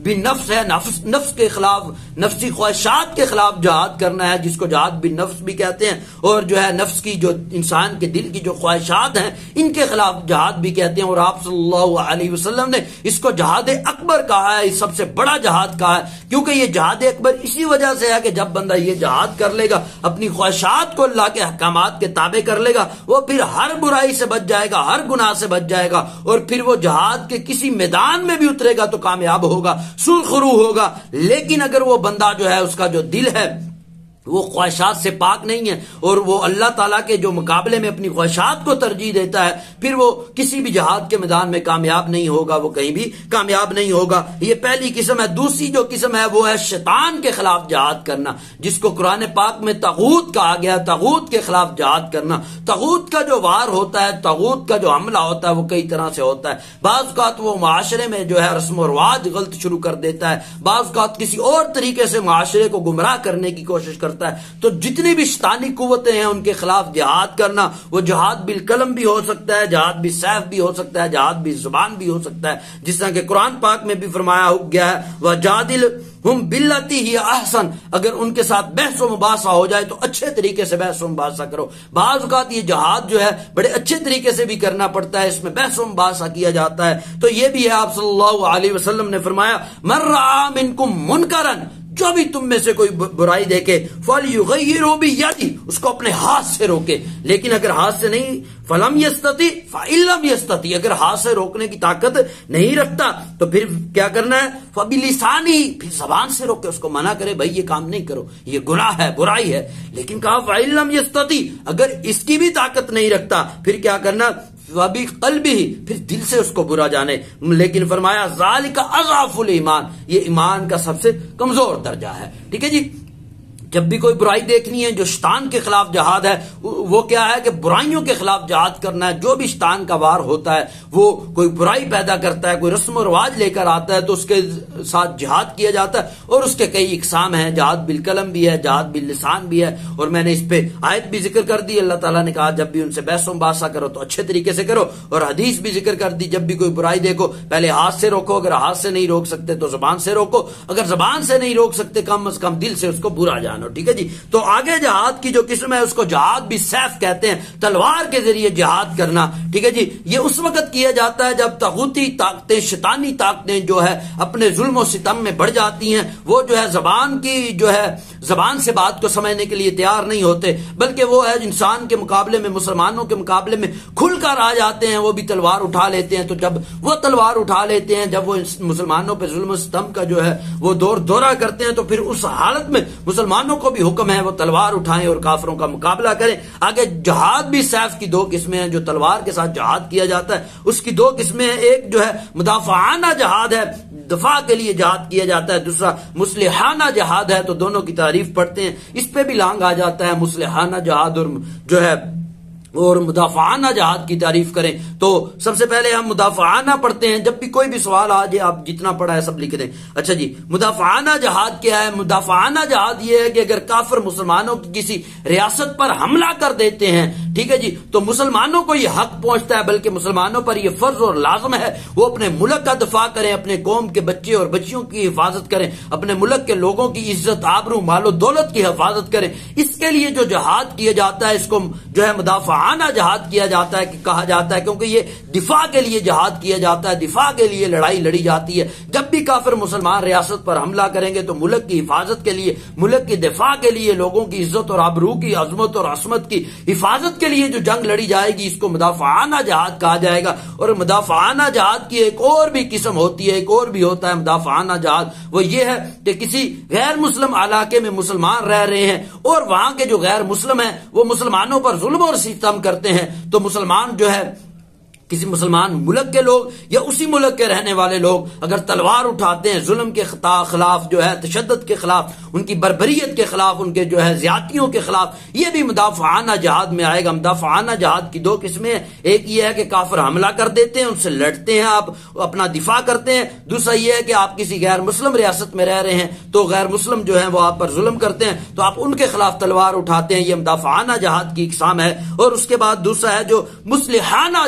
بالنفس ہے، نفس نفس کے خلاف، نفسی خواہشات کے خلاف جہاد کرنا ہے، جس کو جہاد بالنفس بھی کہتے ہیں، اور جو ہے نفس کی جو انسان کے دل کی جو خواہشات ہیں ان کے خلاف جہاد بھی کہتے ہیں۔ اور آپ صلی اللہ علیہ وسلم نے اس کو جہاد اکبر کہا ہے، سب سے بڑا جہاد کہا ہے، کیونکہ یہ جہاد اکبر اسی وجہ سے ہے کہ جب بندہ یہ جہاد کر لے گا، اپنی خواہشات کو اللہ کے احکامات کے تابع کر لے گا، وہ پھر ہر برائی سے بچ جائے گا، ہر گناہ سے بچ جائے گا، اور پھر وہ جہاد کے کسی میدان میں بھی اترے گا تو کامیاب ہوگا، سرخرو ہوگا۔ لیکن اگر وہ بندہ جو ہے اس کا جو دل ہے وہ خواہشات سے پاک نہیں ہے، اور وہ اللہ تعالیٰ کے جو مقابلے میں اپنی خواہشات کو ترجیح دیتا ہے، پھر وہ کسی بھی جہاد کے میدان میں کامیاب نہیں ہوگا، وہ کہیں بھی کامیاب نہیں ہوگا۔ یہ پہلی قسم ہے۔ دوسری جو قسم ہے وہ ہے شیطان کے خلاف جہاد کرنا، جس کو قرآن پاک میں طاغوت کہا گیا، طاغوت کے خلاف جہاد کرنا۔ طاغوت کا جو وار ہوتا ہے، طاغوت کا جو حملہ ہوتا ہے وہ کئی طرح سے ہوتا ہے۔ بعض اوقات وہ معاشرے میں جو ہے رسم و رواج غلط شروع کر دیتا ہے، بعض اوقات کسی اور طریقے سے معاشرے کو گمراہ کرنے کی کوشش کرتا ہے۔ تو جتنی بھی شیطانی قوتیں ہیں ان کے خلاف جہاد کرنا، وہ جہاد بالقلم بھی ہو سکتا ہے، جہاد بھی سیف بھی ہو سکتا ہے، جہاد بھی زبان بھی ہو سکتا ہے، جس طرح کہ قرآن پاک میں بھی فرمایا گیا ہے وَجَادِلْهُمْ بِالَّتِي هِيَ أَحْسَنُ، اگر ان کے ساتھ بحث و مباحثہ ہو جائے تو اچھے طریقے سے بحث و مباحثہ کرو۔ بعض اوقات یہ جہاد جو ہے بڑے اچھے طریقے سے بھی کرنا پڑتا ہے، اس میں بحث و مباحثہ کیا جاتا ہے۔ تو یہ بھی ہے، آپ صلی اللہ علیہ وسلم نے فرمایا مَن رَأَىٰ مِنْكُمْ مُنْكَرًا، جو بھی تم میں سے کوئی برائی دیکھے فَلْيُغَيِّرْهُ بِيَدِهِ، اس کو اپنے ہاتھ سے روکے۔ لیکن اگر ہاتھ سے نہیں، فَلَمْ يَسْتَطِعْ فَإِن لَمْ يَسْتَطِعْ، اگر ہاتھ سے روکنے کی طاقت نہیں رکھتا تو پھر کیا کرنا ہے، فَبِلِسَانِهِ، پھر زبان سے روکے، اس کو منع کرے بھائی یہ کام نہیں کرو، یہ گناہ ہے، برائی ہے۔ لیکن کہا فَإِن لَمْ يَسْتَطِعْ، اگر اس کی بھی طاقت نہیں رکھتا پھر کیا کرنا، وبی قلبی، پھر دل سے اس کو برا جانے۔ لیکن فرمایا ذالک اضعف الایمان، یہ ایمان کا سب سے کمزور درجہ ہے۔ ٹھیک ہے جی، جب بھی کوئی برائی دیکھنی ہے، جو شیطان کے خلاف جہاد ہے وہ کیا ہے کہ برائیوں کے خلاف جہاد کرنا ہے۔ جو بھی شیطان کا وار ہوتا ہے، وہ کوئی برائی پیدا کرتا ہے، کوئی رسم و رواج لے کر آتا ہے تو اس کے ساتھ جہاد کیا جاتا ہے، اور اس کے کئی اقسام ہیں، جہاد بالقلم بھی ہے، جہاد باللسان بھی ہے، اور میں نے اس پہ آیت بھی ذکر کر دی۔ اللہ تعالیٰ نے کہا جب بھی ان سے بحث و مباحثہ کرو تو اچھے طریقے سے کرو، اور حدیث بھی ذکر کر دی جب بھی کوئی برائی دیکھو پہلے ہاتھ سے روکو، اگر ہاتھ سے نہیں روک سکتے تو زبان سے روکو، اگر زبان سے نہیں روک سکتے کم از کم دل سے اس کو برا جانو۔ ٹھیک ہے جی، تو آگے جہاد کی جو قسم ہے اس کو جہاد بھی سیف کہتے ہیں، تلوار کے ذریعے جہاد کرنا۔ ٹھیک ہے جی، یہ اس وقت کیا جاتا ہے جب طاغوتی طاقتیں، شیطانی طاقتیں جو ہے اپنے ظلم و ستم میں بڑھ جاتی ہیں، وہ جو ہے زبان کی جو ہے زبان سے بات کو سمجھنے کے لیے تیار نہیں ہوتے، بلکہ وہ ہے انسان کے مقابلے میں، مسلمانوں کے مقابلے میں کھل کر آ جاتے ہیں، وہ بھی تلوار اٹھا لیتے ہیں۔ تو جب وہ تلوار اٹھا لیتے ہیں، جب وہ مسلمانوں پہ ظلم و ستم کا جو ہے وہ دور دورہ کرتے ہیں، تو پھر اس حالت میں مسلمانوں کو بھی حکم ہے وہ تلوار اٹھائیں اور کافروں کا مقابلہ کریں۔ آگے جہاد بھی سیف کی دو قسمیں ہیں، جو تلوار کے ساتھ جہاد کیا جاتا ہے اس کی دو قسمیں ہیں، ایک جو ہے مدافعانہ جہاد ہے، دفاع کے لیے جہاد کیا جاتا ہے، دوسرا مصلحانہ جہاد ہے۔ تو دونوں کی تعریف پڑھتے ہیں، اس پہ بھی لانگ آ جاتا ہے، مصلحانہ جہاد اور جو ہے اور مدافعانہ جہاد کی تعریف کریں۔ تو سب سے پہلے ہم مدافعانہ پڑھتے ہیں، جب بھی کوئی بھی سوال آ جائے آپ جتنا پڑھا ہے سب لکھ دیں۔ اچھا جی، مدافعانہ جہاد کیا ہے؟ مدافعانہ جہاد یہ ہے کہ اگر کافر مسلمانوں کی کسی ریاست پر حملہ کر دیتے ہیں، ٹھیک ہے جی، تو مسلمانوں کو یہ حق پہنچتا ہے، بلکہ مسلمانوں پر یہ فرض اور لازم ہے وہ اپنے ملک کا دفاع کریں، اپنے قوم کے بچے اور بچیوں کی حفاظت کریں، اپنے ملک کے لوگوں کی عزت، آبرو، مال و دولت کی حفاظت کریں۔ اس کے لیے جو جہاد کیا جاتا ہے اس کو جو ہے مدافعانہ جہاد کیا جاتا ہے، کہ کہا جاتا ہے، کیونکہ یہ دفاع کے لیے جہاد کیا جاتا ہے، دفاع کے لیے لڑائی لڑی جاتی ہے۔ جب بھی کافر مسلمان ریاست پر حملہ کریں گے تو ملک کی حفاظت کے لیے، ملک کی دفاع کے لیے، لوگوں کی عزت اور آبرو کی، عظمت اور عصمت کی حفاظت کے لیے جو جنگ لڑی جائے گی اس کو مدافعانہ جہاد کہا جائے گا۔ اور مدافعانہ جہاد کی ایک اور بھی قسم ہوتی ہے، ایک اور بھی ہوتا ہے مدافعانہ جہاد، وہ یہ ہے کہ کسی غیر مسلم علاقے میں مسلمان رہ رہے ہیں اور وہاں کے جو غیر مسلم ہیں وہ مسلمانوں پر ظلم اور ستم کرتے ہیں، تو مسلمان جو ہے کسی مسلمان ملک کے لوگ یا اسی ملک کے رہنے والے لوگ اگر تلوار اٹھاتے ہیں ظلم کے خلاف، جو ہے تشدد کے خلاف، ان کی بربریت کے خلاف، ان کے جو ہے زیادتیوں کے خلاف، یہ بھی مدافعانہ جہاد میں آئے گا۔ مدافعانہ جہاد کی دو قسمیں ہیں، ایک یہ ہے کہ کافر حملہ کر دیتے ہیں، ان سے لڑتے ہیں، آپ اپنا دفاع کرتے ہیں۔ دوسرا یہ ہے کہ آپ کسی غیر مسلم ریاست میں رہ رہے ہیں تو غیر مسلم جو ہیں وہ آپ پر ظلم کرتے ہیں تو آپ ان کے خلاف تلوار اٹھاتے ہیں، یہ مدافعانہ جہاد کی اقسام ہے۔ اور اس کے بعد دوسرا ہے جو مصلحانہ جہاد ہے،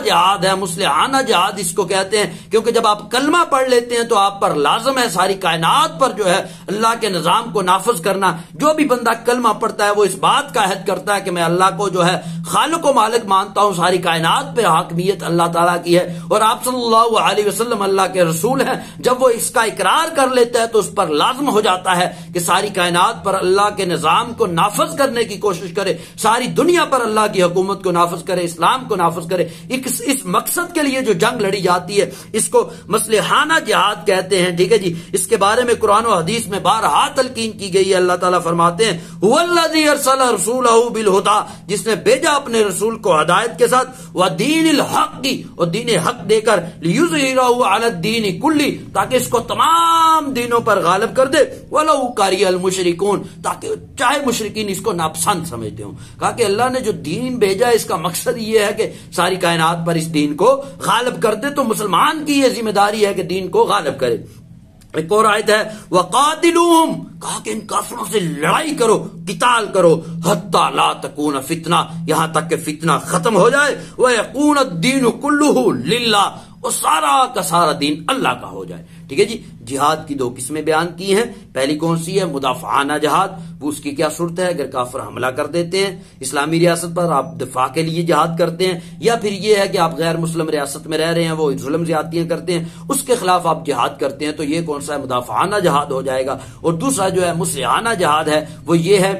ہے, مصلحانہ جہاد اس کو کہتے ہیں, کیونکہ جب آپ کلمہ پڑھ لیتے ہیں تو آپ پر لازم ہے ساری کائنات پر جو ہے اللہ کے نظام کو نافذ کرنا. جو بھی بندہ کلمہ پڑھتا ہے وہ اس بات کا عہد کرتا ہے کہ میں اللہ کو جو ہے خالق و مالک مانتا ہوں, ساری کائنات پہ حاکمیت اللہ تعالیٰ کی ہے, اور آپ صلی اللہ علیہ وسلم اللہ کے رسول ہیں. جب وہ اس کا اقرار کر لیتا ہے تو اس پر لازم ہو جاتا ہے کہ ساری کائنات پر اللہ کے نظام کو نافذ کرنے کی کوشش کرے, ساری دنیا پر اللہ کی حکومت کو نافذ کرے, اسلام کو نافذ کرے. اس, اس مقصد کے لیے جو جنگ لڑی جاتی ہے اس کو مصلحانہ جہاد کہتے ہیں. ٹھیک ہے جی, اس کے بارے میں قرآن و حدیث میں بارہا تلقین کی گئی ہے. اللہ تعالیٰ فرماتے ہیں وَالَّذِي أَرْسَلَ رَسُولَهُ بِالْهُدَى, جس نے بھیجا اپنے رسول کو ہدایت کے ساتھ, وَدِينِ الْحَقِّ, اور دین حق دے کر, لِيُظْهِرَهُ عَلَى الدِّينِ كُلِّهِ, تاکہ اس کو تمام دینوں پر غالب کر دے, وَلَوْ كَرِهَ الْمُشْرِكُونَ, تاکہ چاہے مشرکین اس کو ناپسند سمجھتے ہوں. کہا کہ اللہ نے جو دین بھیجا اس کا مقصد یہ ہے کہ ساری کائنات پر اس دین کو غالب کر دے, تو مسلمان کی یہ ذمہ داری ہے کہ دین کو غالب کرے. ایک اور آیت ہے وَقَاتِلُوهُمْ, کہا کہ ان کافروں سے لڑائی کرو, قتال کرو, حَتَّى لَا تَكُونَ فِتْنَةٌ, یہاں تک کہ فتنہ ختم ہو جائے, وَيَكُونَ الدِّينُ كُلُّهُ لِلَّهِ, اور سارا کا سارا دین اللہ کا ہو جائے. ٹھیک ہے جی, جہاد کی دو قسمیں بیان کی ہیں. پہلی کون سی ہے؟ مدافعانہ جہاد. وہ اس کی کیا صورت ہے؟ اگر کافر حملہ کر دیتے ہیں اسلامی ریاست پر, آپ دفاع کے لیے جہاد کرتے ہیں, یا پھر یہ ہے کہ آپ غیر مسلم ریاست میں رہ رہے ہیں, وہ ظلم زیادتیاں کرتے ہیں, اس کے خلاف آپ جہاد کرتے ہیں, تو یہ کون سا ہے؟ مدافعانہ جہاد ہو جائے گا. اور دوسرا جو ہے مصلحانہ جہاد ہے, وہ یہ ہے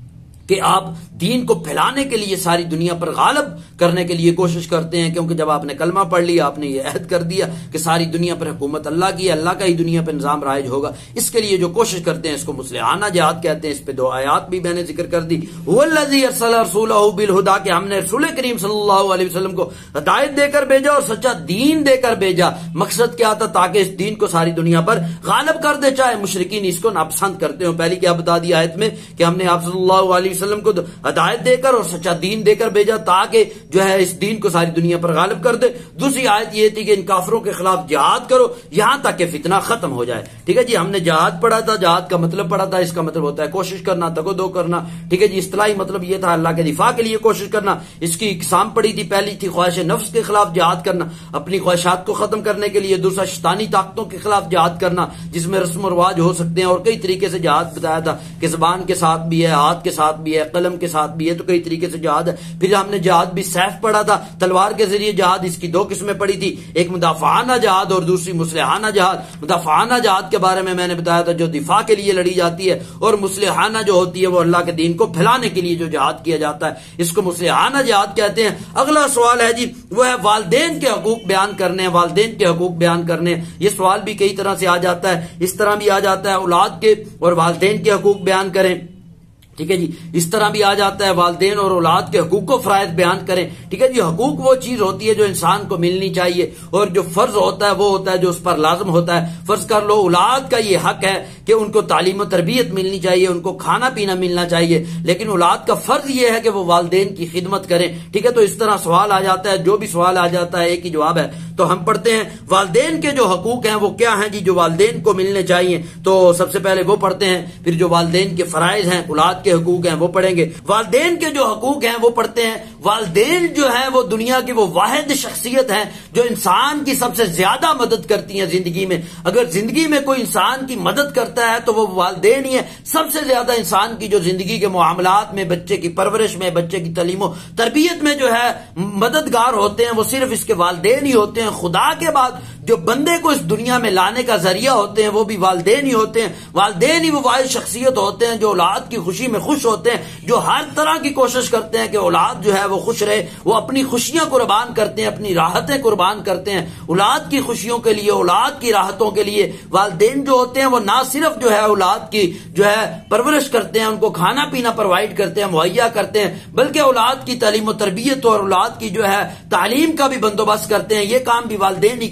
کہ آپ دین کو پھیلانے کے لیے, ساری دنیا پر غالب کرنے کے لیے کوشش کرتے ہیں, کیونکہ جب آپ نے کلمہ پڑھ لیا, آپ نے یہ عہد کر دیا کہ ساری دنیا پر حکومت اللہ کی ہے, اللہ کا ہی دنیا پر نظام رائج ہوگا, اس کے لیے جو کوشش کرتے ہیں اس کو مصلحانہ جہاد کہتے ہیں. اس پہ دو آیات بھی میں نے ذکر کر دی. وَالَّذِي أَرْسَلَ رَسُولَهُ بِالْهُدَى, کہ ہم نے رسول کریم صلی اللہ علیہ وسلم کو ہدایت دے کر بھیجا اور سچا دین دے کر بھیجا. مقصد کیا تھا؟ تاکہ اس دین کو ساری دنیا پر غالب کر دے, چاہے مشرکین اس کو ناپسند کرتے ہوں. پہلی کیا بتا دی آیت میں کہ ہم نے آپ صلی اللہ علیہ وسلم کو ہدایت دے کر اور سچا دین دے کر بھیجا تاکہ جو ہے اس دین کو ساری دنیا پر غالب کر دے. دوسری آیت یہ تھی کہ ان کافروں کے خلاف جہاد کرو یہاں تک کہ فتنہ ختم ہو جائے. ٹھیک ہے جی, ہم نے جہاد پڑھا تھا, جہاد کا مطلب پڑھا تھا, اس کا مطلب ہوتا ہے کوشش کرنا, تگ و دو کرنا. ٹھیک ہے جی, اصطلاحی مطلب یہ تھا اللہ کے دفاع کے لیے کوشش کرنا. اس کی اقسام پڑھی تھی, پہلی تھی خواہش نفس کے خلاف جہاد کرنا, اپنی خواہشات کو ختم کرنے کے لیے. دوسرا شیطانی طاقتوں کے خلاف جہاد کرنا, جس میں رسم و رواج ہو سکتے ہیں, اور کئی طریقے سے جہاد بتایا تھا کہ زبان کے ساتھ بھی ہے, ہاتھ کے ساتھ بھی ہے, قلم کے ساتھ بھی ہے, تو کئی طریقے سے جہاد ہے. پھر ہم نے جہاد بھی سیف پڑھا تھا, تلوار کے ذریعے جہاد, اس کی دو قسمیں پڑھی تھی, ایک مدافعانہ جہاد اور دوسری مصلحانہ جہاد. مدافعانہ جہاد کے بارے میں میں نے بتایا تھا جو دفاع کے لیے لڑی جاتی ہے, اور مصلحانہ جو ہوتی ہے وہ اللہ کے دین کو پھیلانے کے لیے جو جہاد کیا جاتا ہے, اس کو مصلحانہ جہاد کہتے ہیں. اگلا سوال ہے جی, وہ ہے والدین کے حقوق بیان کرنے, والدین کے حقوق بیان کرنے. یہ سوال بھی کئی طرح سے آ جاتا ہے, اس طرح بھی آ جاتا ہے اولاد کے اور والدین کے حقوق بیان کریں. ٹھیک ہے جی, اس طرح بھی آ جاتا ہے والدین اور اولاد کے حقوق و فرائض بیان کریں. ٹھیک ہے جی, حقوق وہ چیز ہوتی ہے جو انسان کو ملنی چاہیے, اور جو فرض ہوتا ہے وہ ہوتا ہے جو اس پر لازم ہوتا ہے. فرض کر لو اولاد کا یہ حق ہے کہ ان کو تعلیم و تربیت ملنی چاہیے, ان کو کھانا پینا ملنا چاہیے, لیکن اولاد کا فرض یہ ہے کہ وہ والدین کی خدمت کریں. ٹھیک ہے, تو اس طرح سوال آ جاتا ہے, جو بھی سوال آ جاتا ہے ایک ہی جواب ہے. تو ہم پڑھتے ہیں والدین کے جو حقوق ہیں وہ کیا ہیں جی, جو والدین کو ملنے چاہیے. تو سب سے پہلے وہ پڑھتے ہیں, پھر جو والدین کے فرائض ہیں, اولاد کے حقوق ہیں وہ پڑھیں گے. والدین کے جو حقوق ہیں وہ پڑھتے ہیں. والدین جو ہیں وہ دنیا کی وہ واحد شخصیت ہیں جو انسان کی سب سے زیادہ مدد کرتی ہیں زندگی میں. اگر زندگی میں کوئی انسان کی مدد کرتا ہے تو وہ والدین ہی ہے. سب سے زیادہ انسان کی جو زندگی کے معاملات میں, بچے کی پرورش میں, بچے کی تعلیم و تربیت میں جو ہے مددگار ہوتے ہیں وہ صرف اس کے والدین ہی ہوتے ہیں. خدا کے بعد جو بندے کو اس دنیا میں لانے کا ذریعہ ہوتے ہیں وہ بھی والدین ہی ہوتے ہیں. والدین ہی وہ واحد شخصیت ہوتے ہیں جو اولاد کی خوشی میں خوش ہوتے ہیں, جو ہر طرح کی کوشش کرتے ہیں کہ اولاد جو ہے وہ خوش رہے. وہ اپنی خوشیاں قربان کرتے ہیں, اپنی راحتیں قربان کرتے ہیں اولاد کی خوشیوں کے لیے, اولاد کی راحتوں کے لیے. والدین جو ہوتے ہیں وہ نہ صرف جو ہے اولاد کی جو ہے پرورش کرتے ہیں, ان کو کھانا پینا پرووائڈ کرتے ہیں, مہیا کرتے ہیں, بلکہ اولاد کی تعلیم و تربیت اور اولاد کی جو ہے تعلیم کا بھی بندوبست کرتے ہیں. یہ کام بھی والدین ہی کرتے ہیں. تو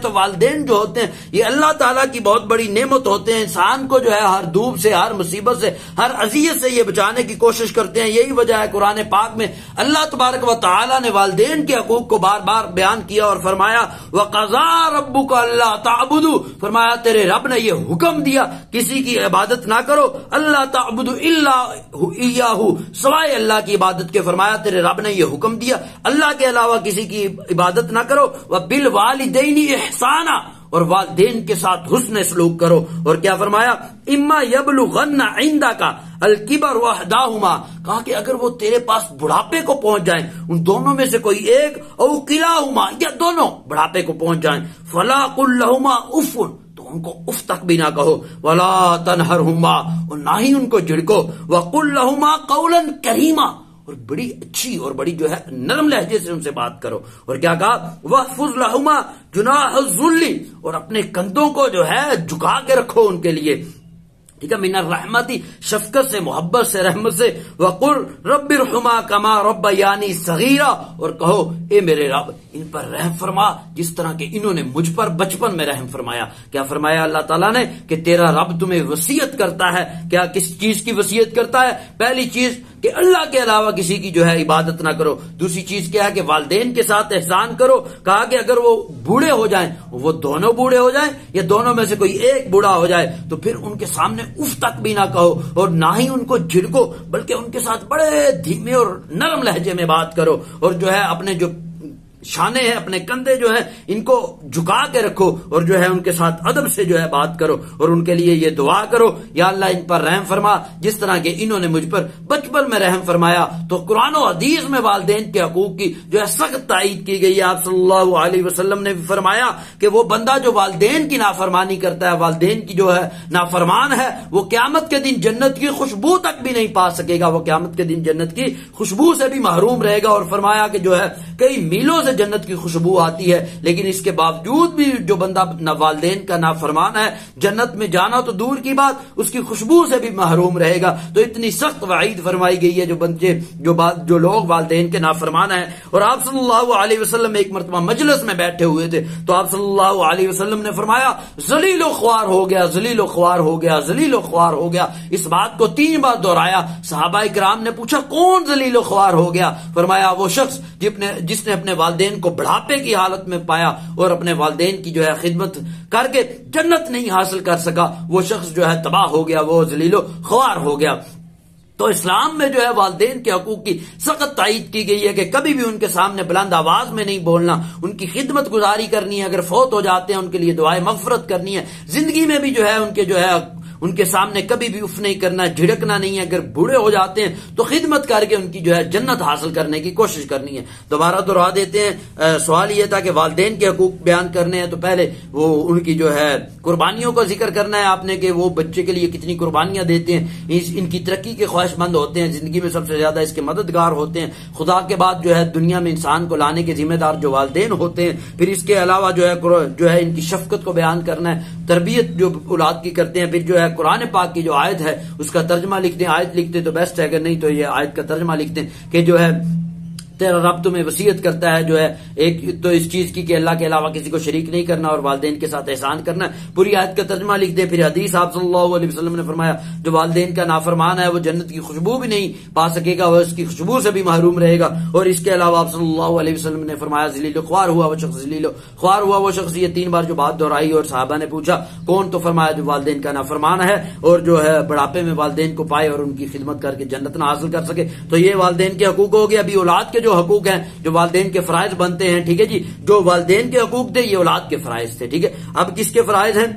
والدین جو ہوتے ہیں یہ اللہ تعالیٰ کی بہت بڑی نعمت ہوتے ہیں، انسان کو جو ہے ہر دھوپ سے، ہر مصیبت سے، ہر اذیت سے یہ بچانے کی کوشش کرتے ہیں۔ یہی وجہ ہے قرآن پاک میں اللہ تبارک و تعالیٰ نے والدین کے حقوق کو بار بار بیان کیا اور فرمایا وَقَضَىٰ رَبُّكَ أَلَّا تَعْبُدُوا، فرمایا تیرے رب نے یہ حکم دیا کسی کی عبادت نہ کرو، اللہ تعبدوا الا ایاہ، سوائے اللہ کی عبادت کے، فرمایا تیرے رب نے یہ حکم دیا اللہ کے علاوہ کسی کی عبادت نہ کرو، وَبِالْوَالِدَيْنِ إِحْسَانًا، اور والدین کے ساتھ حسن سلوک کرو، اور کیا فرمایا اما یبلغن عندک الکبر احداہما، کہا کہ اگر وہ تیرے پاس بڑھاپے کو پہنچ جائیں، ان دونوں میں سے کوئی ایک، او کلاہما، یا دونوں بڑھاپے کو پہنچ جائیں، فلا قل لہما اف، تو ان کو اف تک بھی نہ کہو، ولا تنہرہما، اور نہ ہی ان کو جھڑکو، وقل لہما قولا کریما، اور بڑی اچھی اور بڑی جو ہے نرم لہجے سے ان سے بات کرو، اور کیا کہا وَاحْفَظْ لَهُمَا جُنَاحَ الذُّلِّ، اور اپنے کندھوں کو جو ہے جھکا کے رکھو ان کے لیے، ٹھیک ہے، من الرحمتی، شفقت سے، محبت سے، رحمت سے، وَقُلْ رَبِّ ارْحَمْهُمَا كَمَا رَبَّيَانِي صَغِيرًا، اور کہو اے میرے رب ان پر رحم فرما جس طرح کہ انہوں نے مجھ پر بچپن میں رحم فرمایا۔ کیا فرمایا اللہ تعالیٰ نے کہ تیرا رب تمہیں وصیت کرتا ہے، کیا کس چیز کی وصیت کرتا ہے؟ پہلی چیز کہ اللہ کے علاوہ کسی کی جو ہے عبادت نہ کرو، دوسری چیز کیا ہے کہ والدین کے ساتھ احسان کرو، کہا کہ اگر وہ بوڑھے ہو جائیں، وہ دونوں بوڑھے ہو جائیں یا دونوں میں سے کوئی ایک بوڑھا ہو جائے تو پھر ان کے سامنے اف تک بھی نہ کہو، اور نہ ہی ان کو جھڑکو، بلکہ ان کے ساتھ بڑے دھیمے اور نرم لہجے میں بات کرو، اور جو ہے اپنے جو شانے ہیں، اپنے کندھے جو ہیں ان کو جھکا کے رکھو، اور جو ہے ان کے ساتھ ادب سے جو ہے بات کرو، اور ان کے لیے یہ دعا کرو یا اللہ ان پر رحم فرما جس طرح کہ انہوں نے مجھ پر بچپن میں رحم فرمایا۔ تو قرآن و حدیث میں والدین کے حقوق کی جو ہے سخت تائید کی گئی ہے۔ آپ صلی اللہ علیہ وسلم نے بھی فرمایا کہ وہ بندہ جو والدین کی نافرمانی کرتا ہے، والدین کی جو ہے نافرمان ہے، وہ قیامت کے دن جنت کی خوشبو تک بھی نہیں پا سکے گا، وہ قیامت کے دن جنت کی خوشبو سے بھی محروم رہے گا، اور فرمایا کہ جو ہے کئی میلوں سے جنت کی خوشبو آتی ہے، لیکن اس کے باوجود بھی جو بندہ نہ والدین کا نافرمان ہے، جنت میں جانا تو دور کی بات اس کی خوشبو سے بھی محروم رہے گا۔ تو اتنی سخت وعید فرمائی گئی ہے جو بندے جو بات جو لوگ والدین کے نافرمان ہیں۔ اور آپ صلی اللہ علیہ وسلم ایک مرتبہ مجلس میں بیٹھے ہوئے تھے تو آپ صلی اللہ علیہ وسلم نے فرمایا ذلیل و خوار ہو گیا، ذلیل و خوار ہو گیا، ذلیل و خوار ہو گیا، اس بات کو تین بار دہرایا۔ صحابہ کرام نے پوچھا کون ذلیل و خوار ہو گیا؟ فرمایا وہ شخص جس نے اپنے والدین کو بڑھاپے کی حالت میں پایا اور اپنے والدین کی جو ہے خدمت کر کے جنت نہیں حاصل کر سکا، وہ شخص جو ہے تباہ ہو گیا، وہ ذلیل و خوار ہو گیا۔ تو اسلام میں جو ہے والدین کے حقوق کی سخت تائید کی گئی ہے کہ کبھی بھی ان کے سامنے بلند آواز میں نہیں بولنا، ان کی خدمت گزاری کرنی ہے، اگر فوت ہو جاتے ہیں ان کے لیے دعائیں مغفرت کرنی ہے، زندگی میں بھی جو ہے ان کے جو ہے ان کے سامنے کبھی بھی اف نہیں کرنا، جھڑکنا نہیں ہے، اگر بوڑھے ہو جاتے ہیں تو خدمت کر کے ان کی جو ہے جنت حاصل کرنے کی کوشش کرنی ہے۔ دوبارہ دہرا دیتے ہیں، سوال یہ تھا کہ والدین کے حقوق بیان کرنے ہیں تو پہلے وہ ان کی جو ہے قربانیوں کا ذکر کرنا ہے آپ نے کہ وہ بچے کے لیے کتنی قربانیاں دیتے ہیں، ان کی ترقی کے خواہش مند ہوتے ہیں، زندگی میں سب سے زیادہ اس کے مددگار ہوتے ہیں۔ خدا کے بعد جو ہے دنیا میں انسان کو لانے کے ذمہ دار جو والدین ہوتے ہیں، پھر اس کے علاوہ جو ہے جو ہے ان کی شفقت کو بیان کرنا ہے، تربیت جو اولاد کی کرتے ہیں، پھر جو ہے قرآن پاک کی جو آیت ہے اس کا ترجمہ لکھ دیں، آیت لکھ دیں تو بیسٹ ہے، اگر نہیں تو یہ آیت کا ترجمہ لکھ دیں کہ جو ہے تیرا رب تمہیں وصیت کرتا ہے جو ہے ایک تو اس چیز کی کہ اللہ کے علاوہ کسی کو شریک نہیں کرنا اور والدین کے ساتھ احسان کرنا ہے، پوری آیت کا ترجمہ لکھ دے۔ پھر حدیث آپ صلی اللہ علیہ وسلم نے فرمایا جو والدین کا نافرمان ہے وہ جنت کی خوشبو بھی نہیں پا سکے گا، وہ اس کی خوشبو سے بھی محروم رہے گا۔ اور اس کے علاوہ آپ صلی اللہ علیہ وسلم نے فرمایا ذلیل و خوار ہوا وہ شخص، ذلیل و خوار ہوا وہ شخص، یہ تین بار جو بات دہرائی اور صحابہ نے پوچھا کون، تو فرمایا جو والدین کا نافرمان ہے اور جو ہے بڑھاپے میں والدین کو پائے اور ان کی خدمت کر کے جنت نہ حاصل کر سکے۔ تو یہ والدین کے حقوق ہو گیا۔ ابھی اولاد کے جو حقوق ہیں، جو والدین کے فرائض بنتے ہیں، ٹھیک ہے جی، جو والدین کے حقوق تھے یہ اولاد کے فرائض تھے، ٹھیک ہے۔ اب کس کے فرائض ہیں؟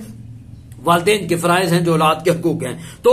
والدین کے فرائض ہیں جو اولاد کے حقوق ہیں۔ تو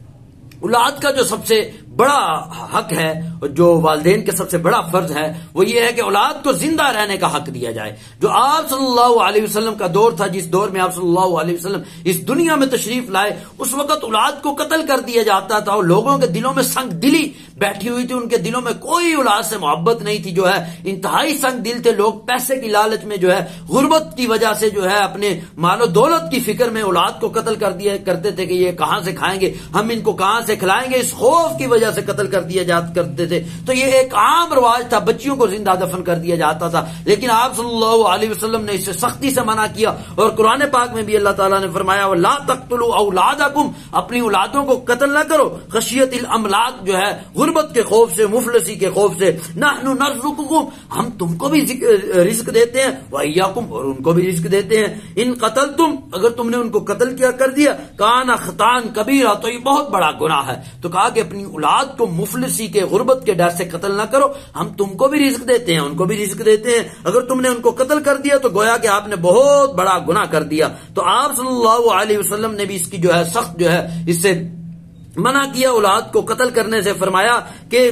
اولاد کا جو سب سے بڑا حق ہے، جو والدین کے سب سے بڑا فرض ہے، وہ یہ ہے کہ اولاد کو زندہ رہنے کا حق دیا جائے۔ جو آپ صلی اللہ علیہ وسلم کا دور تھا، جس دور میں آپ صلی اللہ علیہ وسلم اس دنیا میں تشریف لائے، اس وقت اولاد کو قتل کر دیا جاتا تھا اور لوگوں کے دلوں میں سنگ دلی بیٹھی ہوئی تھی، ان کے دلوں میں کوئی اولاد سے محبت نہیں تھی، جو ہے انتہائی سنگ دل تھے لوگ، پیسے کی لالچ میں جو ہے غربت کی وجہ سے جو ہے اپنے مال و دولت کی فکر میں اولاد کو قتل کر دیا کرتے تھے کہ یہ کہاں سے کھائیں گے، ہم ان کو کہاں سے کھلائیں گے، اس خوف کی وجہ وجہ سے قتل کر دیا جاتا کرتے تھے. تو یہ ایک عام رواج تھا, بچیوں کو زندہ دفن کر دیا جاتا تھا, لیکن آپ صلی اللہ علیہ وسلم نے اس سے سختی سے منع کیا. اور قرآن پاک میں بھی اللہ تعالیٰ نے فرمایا وَلَا تَقْتُلُوا أَوْلَادَكُمْ, اپنی اولادوں کو قتل نہ کرو, خشیت الاملاک جو ہے غربت کے خوف سے, مفلسی کے خوف سے. نحن نرزقکم, ہم تم کو بھی رزق دیتے ہیں, وَإِيَّاكُمْ, اور ان کو بھی رزق دیتے ہیں. ان قتلتم, اگر تم نے ان کو قتل کیا کر دیا, کان خطان کبیرہ, تو یہ بہت بڑا گناہ ہے. تو کہا کہ اپنی اولاد کو مفلسی کے غربت کے ڈر سے قتل نہ کرو, ہم تم کو بھی رزق دیتے ہیں, ان کو بھی رزق دیتے ہیں. اگر تم نے ان کو قتل کر دیا تو گویا کہ آپ نے بہت بڑا گناہ کر دیا. تو آپ صلی اللہ علیہ وسلم نے بھی اس کی جو ہے سخت جو ہے اس سے منع کیا, اولاد کو قتل کرنے سے. فرمایا کہ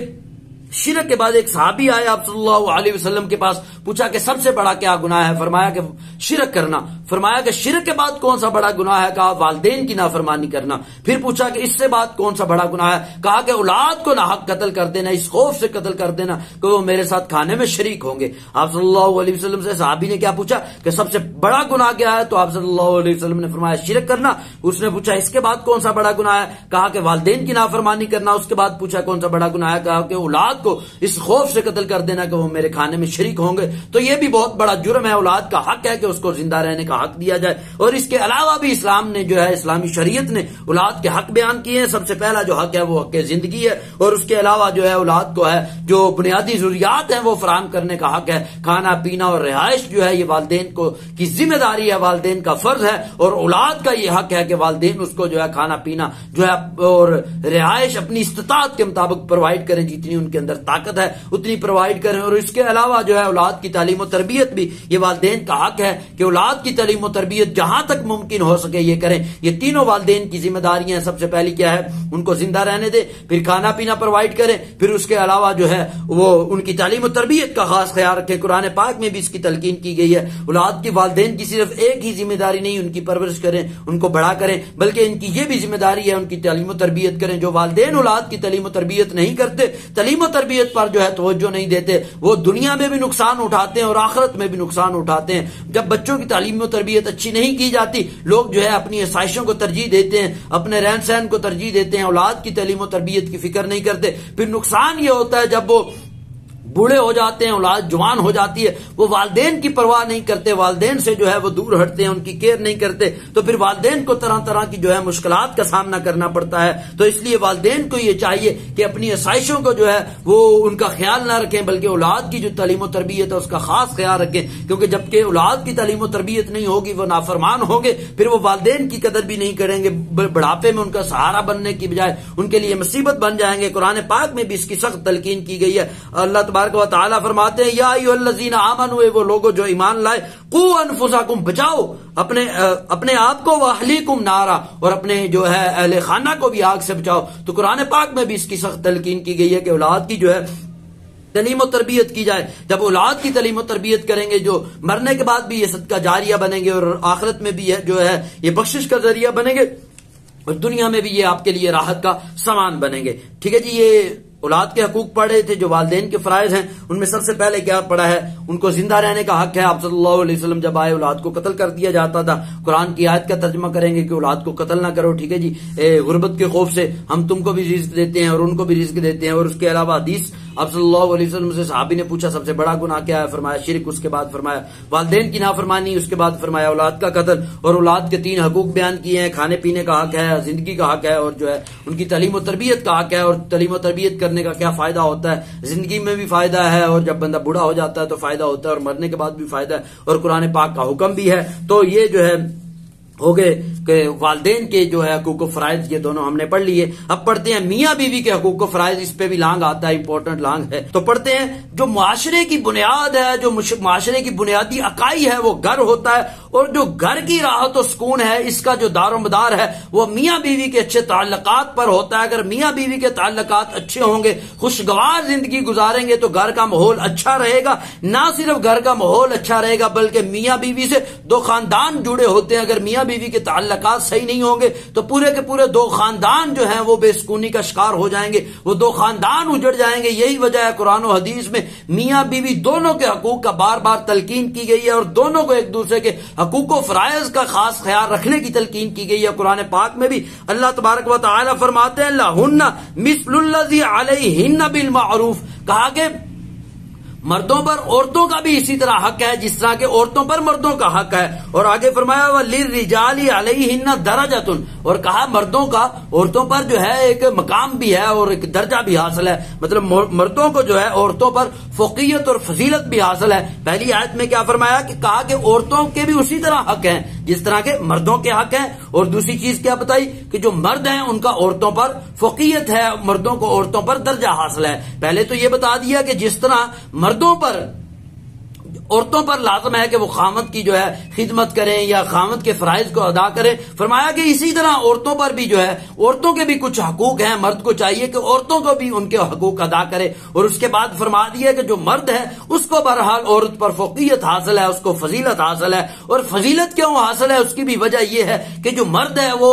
شرک کے بعد ایک صحابی آئے آپ صلی اللہ علیہ وسلم کے پاس, پوچھا کہ سب سے بڑا کیا گناہ ہے؟ فرمایا کہ شرک کرنا. فرمایا کہ شرک کے بعد کون سا بڑا گناہ ہے؟ کہا والدین کی نافرمانی کرنا. پھر پوچھا کہ اس سے بعد کون سا بڑا گناہ ہے؟ کہا کہ اولاد کو ناحق قتل کر دینا, اس خوف سے قتل کر دینا کہ وہ میرے ساتھ کھانے میں شریک ہوں گے. آپ صلی اللہ علیہ وسلم سے صحابی نے کیا پوچھا کہ سب سے بڑا گناہ کیا ہے؟ تو آپ صلی اللہ علیہ وسلم نے فرمایا شرک کرنا. اس نے پوچھا اس کے بعد کون سا بڑا گناہ ہے؟ کہا کہ والدین کی نافرمانی کرنا. اس کے بعد پوچھا کون سا بڑا گناہ ہے؟ کہا کہ اولاد کو اس خوف سے قتل کر دینا کہ وہ میرے کھانے میں شریک ہوں گے. تو یہ بھی بہت بڑا جرم ہے. اولاد کا حق ہے کہ اس کو زندہ رہنے کا حق دیا جائے. اور اس کے علاوہ بھی اسلام نے جو ہے, اسلامی شریعت نے اولاد کے حق بیان کیے ہیں. سب سے پہلا جو حق ہے وہ حق زندگی ہے, اور اس کے علاوہ جو ہے اولاد کو ہے جو بنیادی ضروریات ہیں وہ فراہم کرنے کا حق ہے. کھانا پینا اور رہائش جو ہے یہ والدین کو کی ذمہ داری ہے, والدین کا فرض ہے. اور اولاد کا یہ حق ہے کہ والدین اس کو جو ہے کھانا پینا جو ہے اور رہائش اپنی استطاعت کے مطابق پرووائڈ کریں, جتنی ان کے اندر طاقت ہے اتنی پرووائڈ کریں. اور اس کے علاوہ جو ہے اولاد کی تعلیم و تربیت بھی یہ والدین کا حق ہے کہ اولاد کی تعلیم و تربیت جہاں تک ممکن ہو سکے یہ کریں. یہ تینوں والدین کی ذمہ داریاں ہیں. سب سے پہلی کیا ہے؟ ان کو زندہ رہنے دے, پھر کھانا پینا پرووائڈ کریں, پھر اس کے علاوہ جو ہے وہ ان کی تعلیم و تربیت کا خاص خیال رکھیں. قرآن پاک میں بھی اس کی تلقین کی گئی ہے. اولاد کی والدین کی صرف ایک ہی ذمہ داری نہیں ان کی پرورش کریں, ان کو بڑا کریں, بلکہ ان کی یہ بھی ذمہ داری ہے ان کی تعلیم و تربیت کریں. جو والدین اولاد کی تعلیم و تربیت نہیں کرتے, تعلیم و تربیت پر جو ہے توجہ نہیں دیتے, وہ دنیا میں بھی نقصان اٹھاتے ہیں اور آخرت میں بھی نقصان اٹھاتے ہیں. جب بچوں کی تعلیم و تربیت اچھی نہیں کی جاتی, لوگ جو ہے اپنی آسائشوں کو ترجیح دیتے ہیں, اپنے رہن سہن کو ترجیح دیتے ہیں, اولاد کی تعلیم و تربیت کی فکر نہیں کرتے. پھر نقصان یہ ہوتا ہے جب وہ بوڑھے ہو جاتے ہیں, اولاد جوان ہو جاتی ہے, وہ والدین کی پرواہ نہیں کرتے, والدین سے جو ہے وہ دور ہٹتے ہیں, ان کی کیئر نہیں کرتے, تو پھر والدین کو طرح طرح کی جو ہے مشکلات کا سامنا کرنا پڑتا ہے. تو اس لیے والدین کو یہ چاہیے کہ اپنی آسائشوں کو جو ہے وہ ان کا خیال نہ رکھیں, بلکہ اولاد کی جو تعلیم و تربیت ہے اس کا خاص خیال رکھیں. کیونکہ جبکہ اولاد کی تعلیم و تربیت نہیں ہوگی, وہ نافرمان ہوں گے, پھر وہ والدین کی قدر بھی نہیں کریں گے, بڑھاپے میں ان کا سہارا بننے کی بجائے ان کے لیے مصیبت بن جائیں گے. قرآن پاک میں بھی اس کی سخت تلقین کی گئی ہے. اللہ تبارک و تعالی فرماتے ہیں یا ایھا الذین آمنوا, وہ لوگوں جو ایمان لائے, قوا انفسکم, بچاؤ اپنے اپنے آپ کو, واہلیکم نارا, اور اپنے جو ہے اہل خانہ کو بھی آگ سے بچاؤ. تو قرآن پاک میں بھی اس کی سخت تلقین کی گئی ہے کہ اولاد کی جو ہے تعلیم و تربیت کی جائے. جب اولاد کی تعلیم و تربیت کریں گے, جو مرنے کے بعد بھی یہ صدقہ جاریہ بنیں گے, اور آخرت میں بھی جو ہے یہ بخشش کا ذریعہ بنیں گے, اور دنیا میں بھی یہ آپ کے لیے راحت کا سامان بنیں گے. ٹھیک ہے جی, یہ اولاد کے حقوق پڑھے تھے. جو والدین کے فرائض ہیں ان میں سب سے پہلے کیا پڑھا ہے؟ ان کو زندہ رہنے کا حق ہے. آپ صلی اللہ علیہ وسلم جب آئے اولاد کو قتل کر دیا جاتا تھا. قرآن کی آیت کا ترجمہ کریں گے کہ اولاد کو قتل نہ کرو. ٹھیک ہے جی, اے غربت کے خوف سے ہم تم کو بھی رزق دیتے ہیں اور ان کو بھی رزق دیتے ہیں. اور اس کے علاوہ حدیث آپ صلی اللہ علیہ وسلم سے صحابی نے پوچھا سب سے بڑا گناہ کیا ہے؟ فرمایا شرک. اس کے بعد فرمایا والدین کی نافرمانی. اس کے بعد فرمایا اولاد کا قتل. اور اولاد کے تین حقوق بیان کیے ہیں, کھانے پینے کا حق ہے, زندگی کا حق ہے, اور جو ہے ان کی تعلیم و تربیت کا حق ہے. اور تعلیم و تربیت کرنے کا کیا فائدہ ہوتا ہے؟ زندگی میں بھی فائدہ ہے, اور جب بندہ بوڑھا ہو جاتا ہے تو فائدہ ہوتا ہے, اور مرنے کے بعد بھی فائدہ ہے, اور قرآن پاک کا حکم بھی ہے. تو یہ جو ہے ہو گئے کہ والدین کے جو ہے حقوق و فرائض, یہ دونوں ہم نے پڑھ لیے. اب پڑھتے ہیں میاں بیوی کے حقوق و فرائض. اس پہ بھی لانگ آتا ہے, امپورٹنٹ لانگ ہے. تو پڑھتے ہیں جو معاشرے کی بنیاد ہے, جو معاشرے کی بنیادی اکائی ہے وہ گھر ہوتا ہے, اور جو گھر کی راحت و سکون ہے اس کا جو دار و مدار ہے وہ میاں بیوی کے اچھے تعلقات پر ہوتا ہے. اگر میاں بیوی کے تعلقات اچھے ہوں گے, خوشگوار زندگی گزاریں گے, تو گھر کا ماحول اچھا رہے گا. نہ صرف گھر کا ماحول اچھا رہے گا بلکہ میاں بیوی سے دو خاندان جڑے ہوتے ہیں. اگر میاں بیوی کے تعلقات صحیح نہیں ہوں گے تو پورے کے پورے دو خاندان جو ہیں وہ بے سکونی کا شکار ہو جائیں گے، وہ دو خاندان اجڑ جائیں گے۔ یہی وجہ ہے قرآن و حدیث میں میاں بیوی دونوں کے حقوق کا بار بار تلقین کی گئی ہے اور دونوں کو ایک دوسرے کے حقوق و فرائض کا خاص خیال رکھنے کی تلقین کی گئی ہے۔ قرآن پاک میں بھی اللہ تبارک و تعالی فرماتے ہیں لہن مثل الذی علیہن بالمعروف، کہا کہ مردوں پر عورتوں کا بھی اسی طرح حق ہے جس طرح کہ عورتوں پر مردوں کا حق ہے، اور آگے فرمایا وَلِلرِّجَالِ عَلَيْهِنَّ دَرَجَةٌ، اور کہا مردوں کا عورتوں پر جو ہے ایک مقام بھی ہے اور ایک درجہ بھی حاصل ہے، مطلب مردوں کو جو ہے عورتوں پر فوقیت اور فضیلت بھی حاصل ہے۔ پہلی آیت میں کیا فرمایا کہ کہا کہ عورتوں کے بھی اسی طرح حق ہیں جس طرح کے مردوں کے حق ہیں، اور دوسری چیز کیا بتائی کہ جو مرد ہیں ان کا عورتوں پر فوقیت ہے، مردوں کو عورتوں پر درجہ حاصل ہے۔ پہلے تو یہ بتا دیا کہ جس طرح مردوں پر عورتوں پر لازم ہے کہ وہ خامد کی جو ہے خدمت کریں یا خامد کے فرائض کو ادا کریں، فرمایا کہ اسی طرح عورتوں پر بھی جو ہے عورتوں کے بھی کچھ حقوق ہیں، مرد کو چاہیے کہ عورتوں کو بھی ان کے حقوق ادا کرے، اور اس کے بعد فرما دیا کہ جو مرد ہے اس کو بہرحال عورت پر فوقیت حاصل ہے، اس کو فضیلت حاصل ہے، اور فضیلت کیوں حاصل ہے اس کی بھی وجہ یہ ہے کہ جو مرد ہے وہ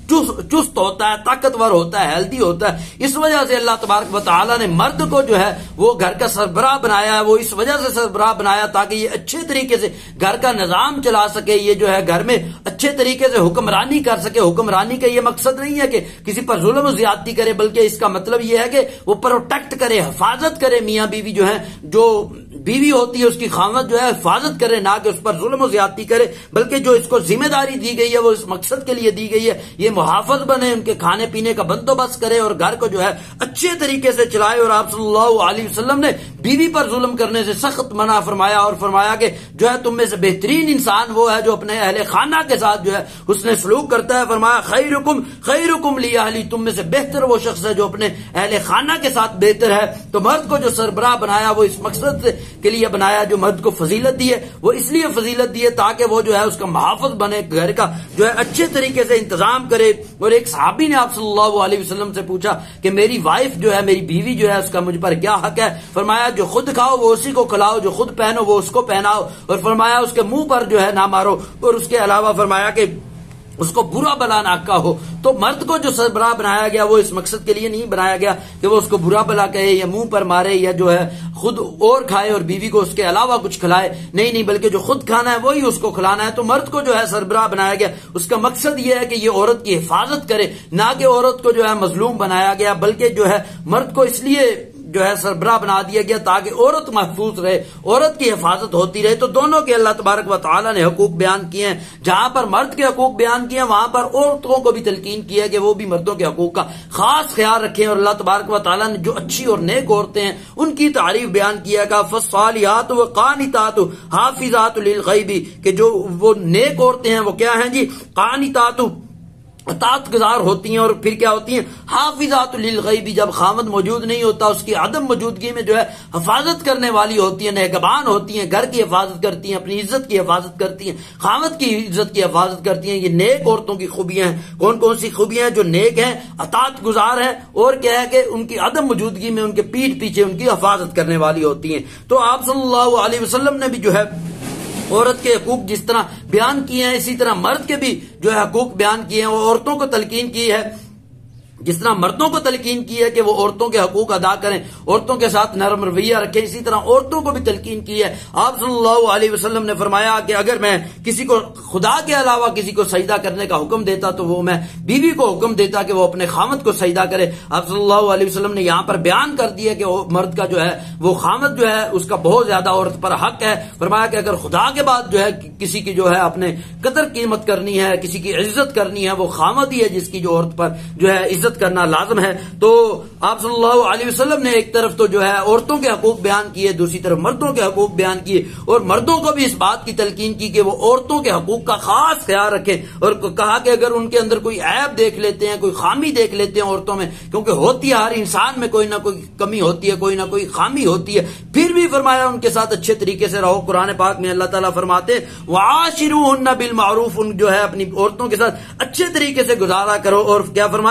چست ہوتا ہے، طاقتور ہوتا ہے، ہیلدی ہوتا ہے۔ اس وجہ سے اللہ تبارک و تعالی نے مرد کو جو ہے وہ گھر کا سربراہ بنایا ہے، وہ اس وجہ سے سربراہ بنایا تاکہ یہ اچھے طریقے سے گھر کا نظام چلا سکے، یہ جو ہے گھر میں اچھے طریقے سے حکمرانی کر سکے۔ حکمرانی کا یہ مقصد نہیں ہے کہ کسی پر ظلم و زیادتی کرے، بلکہ اس کا مطلب یہ ہے کہ وہ پروٹیکٹ کرے، حفاظت کرے۔ میاں بیوی جو ہے، جو بیوی ہوتی ہے اس کی خامد جو ہے حفاظت کرے، نہ کہ اس پر ظلم و زیادتی کرے، بلکہ جو اس کو ذمہ داری دی گئی ہے وہ اس مقصد کے لیے دی گئی ہے، یہ محافظ بنے، ان کے کھانے پینے کا بندوبست کرے اور گھر کو جو ہے اچھے طریقے سے چلائے۔ اور آپ صلی اللہ علیہ وسلم نے بیوی پر ظلم کرنے سے سخت منع فرمایا اور فرمایا کہ جو ہے تم میں سے بہترین انسان وہ ہے جو اپنے اہل خانہ کے ساتھ جو ہے حسن سلوک کرتا ہے۔ فرمایا خیرکم خیرکم لاہلی، تم میں سے بہتر وہ شخص ہے جو اپنے اہل خانہ کے ساتھ بہتر ہے۔ تو مرد کو جو سربراہ بنایا وہ اس مقصد کے لیے بنایا، جو مرد کو فضیلت دی ہے وہ اس لیے فضیلت دی ہے تاکہ وہ جو ہے اس کا محافظ بنے، گھر کا جو ہے اچھے طریقے سے انتظام کرے۔ اور ایک صحابی نے آپ صلی اللہ علیہ وسلم سے پوچھا کہ میری وائف جو ہے، میری بیوی جو ہے، اس کا مجھ پر کیا حق ہے؟ فرمایا جو خود کھاؤ وہ اسی کو کھلاؤ، جو خود پہنو وہ اس کو پہناؤ، اور فرمایا اس کے منہ پر جو ہے نہ مارو، اور اس کے علاوہ فرمایا کہ اس کو برا بلا نہ کہو۔ تو مرد کو جو سربراہ بنایا گیا وہ اس مقصد کے لیے نہیں بنایا گیا کہ وہ اس کو برا بلا کہے یا منہ پر مارے یا جو ہے خود اور کھائے اور بیوی کو اس کے علاوہ کچھ کھلائے، نہیں نہیں، بلکہ جو خود کھانا ہے وہی اس کو کھلانا ہے۔ تو مرد کو جو ہے سربراہ بنایا گیا، اس کا مقصد یہ ہے کہ یہ عورت کی حفاظت کرے، نہ کہ عورت کو جو ہے مظلوم بنایا گیا، بلکہ جو ہے مرد کو اس لیے جو ہے سربراہ بنا دیا گیا تاکہ عورت محفوظ رہے، عورت کی حفاظت ہوتی رہے۔ تو دونوں کے اللہ تبارک و تعالی نے حقوق بیان کیے ہیں، جہاں پر مرد کے حقوق بیان کیے ہیں وہاں پر عورتوں کو بھی تلقین کیا ہے کہ وہ بھی مردوں کے حقوق کا خاص خیال رکھیں۔ اور اللہ تبارک و تعالی نے جو اچھی اور نیک عورتیں ہیں ان کی تعریف بیان کیا کہ فالصالحات وقانتات حافظات للغیب، کہ جو وہ نیک عورتیں ہیں وہ کیا ہیں جی؟ قانتات، اطاعت گزار ہوتی ہیں، اور پھر کیا ہوتی ہیں؟ حافظات للغیب، جب خامد موجود نہیں ہوتا اس کی عدم موجودگی میں جو ہے حفاظت کرنے والی ہوتی ہیں، نگہبان ہوتی ہیں، گھر کی حفاظت کرتی ہیں، اپنی عزت کی حفاظت کرتی ہیں، خامد کی عزت کی حفاظت کرتی ہیں۔ یہ نیک عورتوں کی خوبیاں ہیں۔ کون کون سی خوبیاں ہیں؟ جو نیک ہیں، اطاعت گزار ہیں، اور کیا ہے کہ ان کی عدم موجودگی میں ان کے پیٹ پیچھے ان کی حفاظت کرنے والی ہوتی ہیں۔ تو آپ صلی اللہ علیہ وسلم نے بھی جو ہے عورت کے حقوق جس طرح بیان کیے ہیں اسی طرح مرد کے بھی جو ہے حقوق بیان کیے ہیں، وہ عورتوں کو تلقین کی ہے۔ جس طرح مردوں کو تلقین کی ہے کہ وہ عورتوں کے حقوق ادا کریں، عورتوں کے ساتھ نرم رویہ رکھیں، اسی طرح عورتوں کو بھی تلقین کی ہے۔ آپ صلی اللہ علیہ وسلم نے فرمایا کہ اگر میں کسی کو خدا کے علاوہ کسی کو سجدہ کرنے کا حکم دیتا تو وہ میں بیوی کو حکم دیتا کہ وہ اپنے خامد کو سجدہ کرے۔ آپ صلی اللہ علیہ وسلم نے یہاں پر بیان کر دیا کہ مرد کا جو ہے وہ خامد جو ہے اس کا بہت زیادہ عورت پر حق ہے۔ فرمایا کہ اگر خدا کے بعد جو ہے کسی کی جو ہے اپنے قدر قیمت کرنی ہے، کسی کی عزت کرنی ہے، وہ خامد ہی ہے جس کی جو عورت پر جو ہے عزت کرنا لازم ہے۔ تو آپ صلی اللہ علیہ وسلم نے ایک طرف تو جو ہے عورتوں کے حقوق بیان کیے، دوسری طرف مردوں کے حقوق بیان کیے، اور مردوں کو بھی اس بات کی تلقین کی کہ وہ عورتوں کے حقوق کا خاص خیال رکھیں، اور کہا کہ اگر ان کے اندر کوئی عیب دیکھ لیتے ہیں، کوئی خامی دیکھ لیتے ہیں عورتوں میں، کیونکہ ہوتی ہے ہر انسان میں کوئی نہ کوئی کمی ہوتی ہے، کوئی نہ کوئی خامی ہوتی ہے، پھر بھی فرمایا ان کے ساتھ اچھے طریقے سے رہو۔ قرآن پاک میں اللہ تعالیٰ فرماتے ہیں وعاشروہن بالمعروف، ان جو ہے اپنی عورتوں کے ساتھ اچھے طریقے سے گزارا کرو، اور کیا فرمایا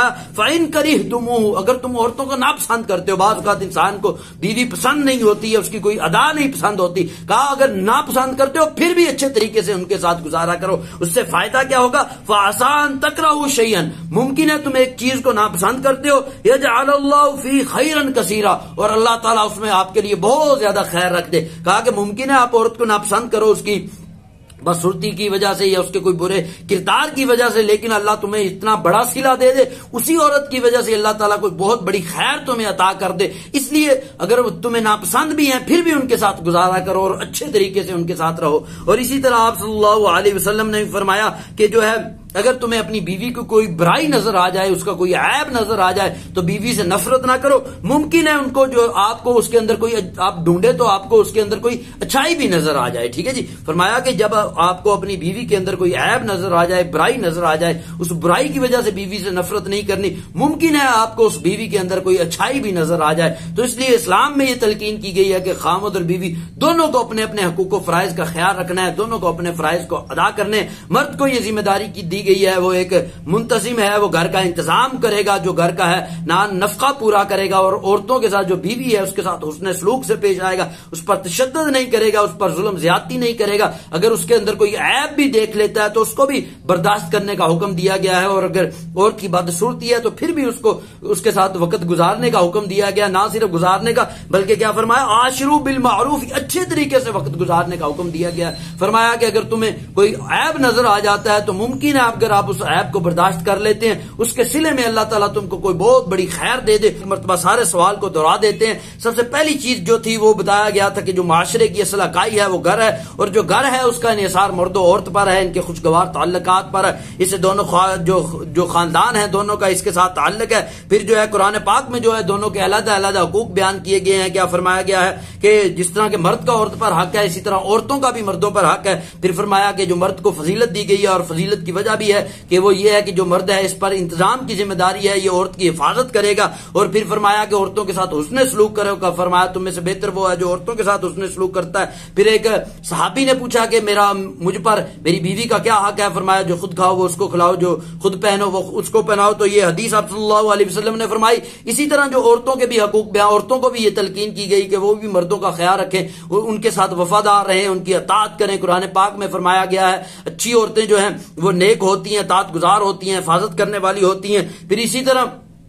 فَإِن كَرِهْتُمُوهُ، اگر تم عورتوں کو ناپسند کرتے ہو، بعض اوقات انسان کو بیوی پسند نہیں ہوتی ہے، اس کی کوئی ادا نہیں پسند ہوتی، کہا اگر ناپسند کرتے ہو پھر بھی اچھے طریقے سے ان کے ساتھ گزارا کرو، اس سے فائدہ کیا ہوگا؟ فَعَسَىٰ أَن تَكْرَهُوا شَيْئًا، ممکن ہے تم ایک چیز کو ناپسند کرتے ہو، يَجْعَلَ اللَّهُ فِيهِ خَيْرًا كَثِيرًا، اور اللہ تعالیٰ اس میں آپ کے لیے بہت زیادہ خیر رکھ دے۔ کہا کہ ممکن ہے آپ عورت کو ناپسند کرو اس کی بدصورتی کی وجہ سے یا اس کے کوئی برے کردار کی وجہ سے، لیکن اللہ تمہیں اتنا بڑا صلہ دے دے، اسی عورت کی وجہ سے اللہ تعالیٰ کوئی بہت بڑی خیر تمہیں عطا کر دے۔ اس لیے اگر وہ تمہیں ناپسند بھی ہیں پھر بھی ان کے ساتھ گزارا کرو اور اچھے طریقے سے ان کے ساتھ رہو۔ اور اسی طرح آپ صلی اللہ علیہ وسلم نے فرمایا کہ جو ہے اگر تمہیں اپنی بیوی کو کوئی برائی نظر آ جائے، اس کا کوئی عیب نظر آ جائے، تو بیوی سے نفرت نہ کرو، ممکن ہے ان کو جو آپ کو اس کے اندر کوئی آپ ڈھونڈے تو آپ کو اس کے اندر کوئی اچھائی بھی نظر آ جائے، ٹھیک ہے جی۔ فرمایا کہ جب آپ کو اپنی بیوی کے اندر کوئی عیب نظر آ جائے، برائی نظر آ جائے، اس برائی کی وجہ سے بیوی سے نفرت نہیں کرنی، ممکن ہے آپ کو اس بیوی کے اندر کوئی اچھائی بھی نظر آ جائے۔ تو اس لیے اسلام میں یہ تلقین کی گئی ہے کہ خاوند اور بیوی دونوں کو اپنے اپنے حقوق و فرائض کا خیال رکھنا ہے، دونوں کو اپنے فرائض کو ادا کرنے۔ مرد کو یہ ذمہ داری کی دی گئی ہے، وہ ایک منتظم ہے، وہ گھر کا انتظام کرے گا، جو گھر کا ہے نان نفقہ پورا کرے گا، اور عورتوں کے ساتھ جو بیوی ہے اس کے ساتھ حسن سلوک سے پیش آئے گا، اس پر تشدد نہیں کرے گا، اس پر ظلم زیادتی نہیں کرے گا۔ اگر اس کے اندر کوئی عیب بھی دیکھ لیتا ہے تو اس کو بھی برداشت کرنے کا حکم دیا گیا ہے، اور اگر عورت کی بدصورتی ہے تو پھر بھی اس کو اس کے ساتھ وقت گزارنے کا حکم دیا گیا، نہ صرف گزارنے کا بلکہ کیا فرمایا؟ عاشروا بالمعروف، اچھے طریقے سے وقت گزارنے کا حکم دیا گیا۔ فرمایا کہ اگر تمہیں کوئی عیب نظر آ جاتا ہے تو ممکن ہے اگر آپ اس عیب کو برداشت کر لیتے ہیں، اس کے صلے میں اللہ تعالیٰ تم کو کوئی بہت بڑی خیر دے دے۔ مرتبہ سارے سوال کو دہرا دیتے ہیں۔ سب سے پہلی چیز جو تھی وہ بتایا گیا تھا کہ جو معاشرے کی اصل اکائی ہے وہ گھر ہے، اور جو گھر ہے اس کا انحصار مرد و عورت پر ہے، ان کے خوشگوار تعلقات پر ہے، اسے دونوں جو جو خاندان ہیں دونوں کا اس کے ساتھ تعلق ہے۔ پھر جو ہے قرآن پاک میں جو ہے دونوں کے علیحدہ علیحدہ حقوق بیان کیے گئے ہیں۔ کیا فرمایا گیا ہے کہ جس طرح کہ مرد کا عورت پر حق ہے اسی طرح عورتوں کا بھی مردوں پر حق ہے۔ پھر فرمایا کہ جو مرد کو فضیلت دی گئی ہے، اور فضیلت کی وجہ بھی ہے کہ وہ یہ ہے کہ جو مرد ہے اس پر انتظام کی ذمہ داری ہے، یہ عورت کی حفاظت کرے گا۔ اور پھر فرمایا کہ عورتوں کے ساتھ حسن سلوک کرے گا۔ فرمایا تم میں سے بہتر وہ ہے جو عورتوں کے ساتھ حسن سلوک کرتا ہے۔ پھر ایک صحابی نے پوچھا کہ میرا مجھ پر میری بیوی کا کیا حق ہے؟ فرمایا جو خود کھاؤ وہ اس کو کھلاؤ، جو خود پہنو وہ اس کو پہناؤ۔ تو یہ حدیث آپ صلی اللہ علیہ وسلم نے فرمائی۔ اسی طرح جو عورتوں کے بھی حقوق بیان، عورتوں کو بھی یہ تلقین کی گئی کہ وہ بھی مردوں کا خیال رکھیں، ان کے ساتھ وفادار رہیں، ان کی اطاعت کریں۔ قرآن پاک میں فرمایا گیا ہے اچھی عورتیں جو ہیں وہ نیک ہوتی ہیں، اطاعت گزار ہوتی ہیں، حفاظت کرنے والی ہوتی ہیں۔ پھر اسی طرح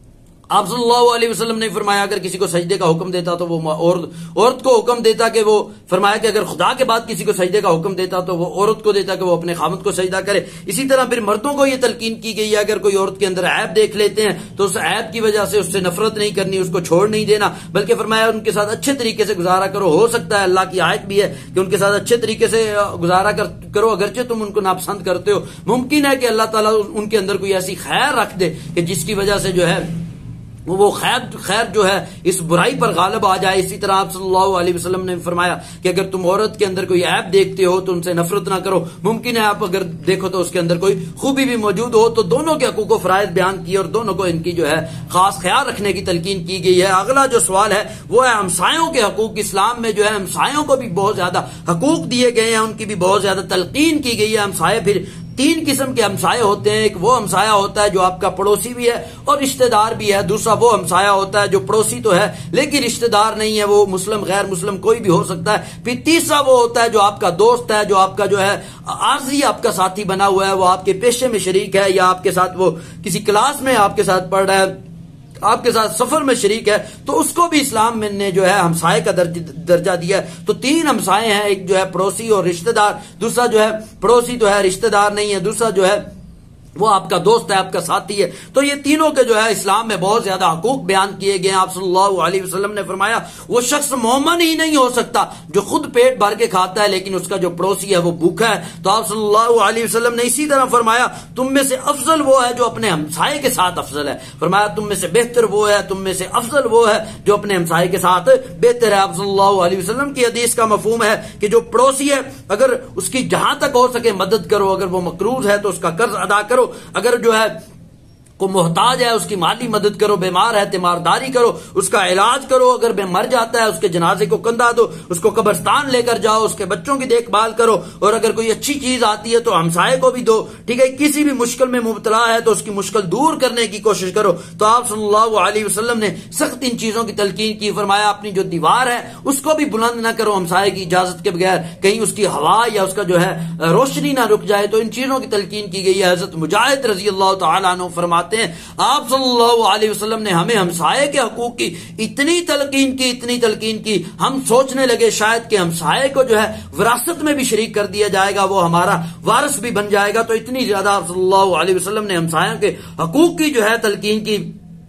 آپ صلی اللہ علیہ وسلم نے فرمایا اگر کسی کو سجدے کا حکم دیتا تو وہ عورت کو حکم دیتا کہ وہ فرمایا کہ اگر خدا کے بعد کسی کو سجدے کا حکم دیتا تو وہ عورت کو دیتا کہ وہ اپنے خامد کو سجدہ کرے۔ اسی طرح پھر مردوں کو یہ تلقین کی گئی ہے اگر کوئی عورت کے اندر عیب دیکھ لیتے ہیں تو اس عیب کی وجہ سے اس سے نفرت نہیں کرنی، اس کو چھوڑ نہیں دینا، بلکہ فرمایا ان کے ساتھ اچھے طریقے سے گزارا کرو۔ ہو سکتا ہے اللہ کی آیت بھی ہے کہ ان کے ساتھ اچھے طریقے سے گزارا کرو، اگرچہ تم ان کو ناپسند کرتے ہو، ممکن ہے کہ اللہ تعالیٰ ان کے اندر کوئی ایسی خیر رکھ دے کہ جس کی وجہ سے جو ہے وہ خیر خیر جو ہے اس برائی پر غالب آ جائے۔ اسی طرح آپ صلی اللہ علیہ وسلم نے فرمایا کہ اگر تم عورت کے اندر کوئی عیب دیکھتے ہو تو ان سے نفرت نہ کرو، ممکن ہے آپ اگر دیکھو تو اس کے اندر کوئی خوبی بھی موجود ہو۔ تو دونوں کے حقوق و فرائض بیان کیے اور دونوں کو ان کی جو ہے خاص خیال رکھنے کی تلقین کی گئی ہے۔ اگلا جو سوال ہے وہ ہے ہمسایوں کے حقوق۔ اسلام میں جو ہے ہمسایوں کو بھی بہت زیادہ حقوق دیے گئے ہیں، ان کی بھی بہت زیادہ تلقین کی گئی ہے۔ ہمسائے پھر تین قسم کے ہمسائے ہوتے ہیں، ایک وہ ہمسایہ ہوتا ہے جو آپ کا پڑوسی بھی ہے اور رشتہ دار بھی ہے، دوسرا وہ ہمسایہ ہوتا ہے جو پڑوسی تو ہے لیکن رشتہ دار نہیں ہے، وہ مسلم غیر مسلم کوئی بھی ہو سکتا ہے، پھر تیسرا وہ ہوتا ہے جو آپ کا دوست ہے، جو آپ کا جو ہے عارضی آپ کا ساتھی بنا ہوا ہے، وہ آپ کے پیشے میں شریک ہے یا آپ کے ساتھ وہ کسی کلاس میں آپ کے ساتھ پڑھ رہا ہے، آپ کے ساتھ سفر میں شریک ہے، تو اس کو بھی اسلام میں نے جو ہے ہمسائے کا درجہ دیا ہے۔ تو تین ہمسائے ہیں، ایک جو ہے پڑوسی اور رشتہ دار، دوسرا جو ہے پڑوسی تو ہے رشتہ دار نہیں ہے، دوسرا جو ہے وہ آپ کا دوست ہے، آپ کا ساتھی ہے۔ تو یہ تینوں کے جو ہے اسلام میں بہت زیادہ حقوق بیان کیے گئے ہیں۔ آپ صلی اللہ علیہ وسلم نے فرمایا وہ شخص مومن ہی نہیں ہو سکتا جو خود پیٹ بھر کے کھاتا ہے لیکن اس کا جو پڑوسی ہے وہ بھوکا ہے۔ تو آپ صلی اللہ علیہ وسلم نے اسی طرح فرمایا تم میں سے افضل وہ ہے جو اپنے ہمسائے کے ساتھ افضل ہے۔ فرمایا تم میں سے بہتر وہ ہے، تم میں سے افضل وہ ہے جو اپنے ہمسائے کے ساتھ بہتر ہے۔ آپ صلی اللہ علیہ وسلم کی حدیث کا مفہوم ہے کہ جو پڑوسی ہے اگر اس کی جہاں تک ہو سکے مدد کرو، اگر وہ مقروض ہے تو اس کا قرض ادا کرو، اگر جو ہے کو محتاج ہے اس کی مالی مدد کرو، بیمار ہے تیمارداری کرو، اس کا علاج کرو، اگر بے مر جاتا ہے اس کے جنازے کو کندھا دو، اس کو قبرستان لے کر جاؤ، اس کے بچوں کی دیکھ بھال کرو، اور اگر کوئی اچھی چیز آتی ہے تو ہمسائے کو بھی دو، ٹھیک ہے، کسی بھی مشکل میں مبتلا ہے تو اس کی مشکل دور کرنے کی کوشش کرو۔ تو آپ صلی اللہ علیہ وسلم نے سخت ان چیزوں کی تلقین کی، فرمایا اپنی جو دیوار ہے اس کو بھی بلند نہ کرو ہمسائے کی اجازت کے بغیر، کہیں اس کی ہوا یا اس کا جو ہے روشنی نہ رک جائے، تو ان چیزوں کی تلقین کی گئی ہے۔ حضرت مجاہد رضی اللہ تعالیٰ عنہ فرماتے ہیں آپ صلی اللہ علیہ وسلم نے ہمیں ہمسائے کے حقوق کی اتنی تلقین کی اتنی تلقین کی ہم سوچنے لگے شاید کہ ہمسائے کو جو ہے وراثت میں بھی شریک کر دیا جائے گا، وہ ہمارا وارث بھی بن جائے گا۔ تو اتنی زیادہ آپ صلی اللہ علیہ وسلم نے ہمسایوں کے حقوق کی جو ہے تلقین کی۔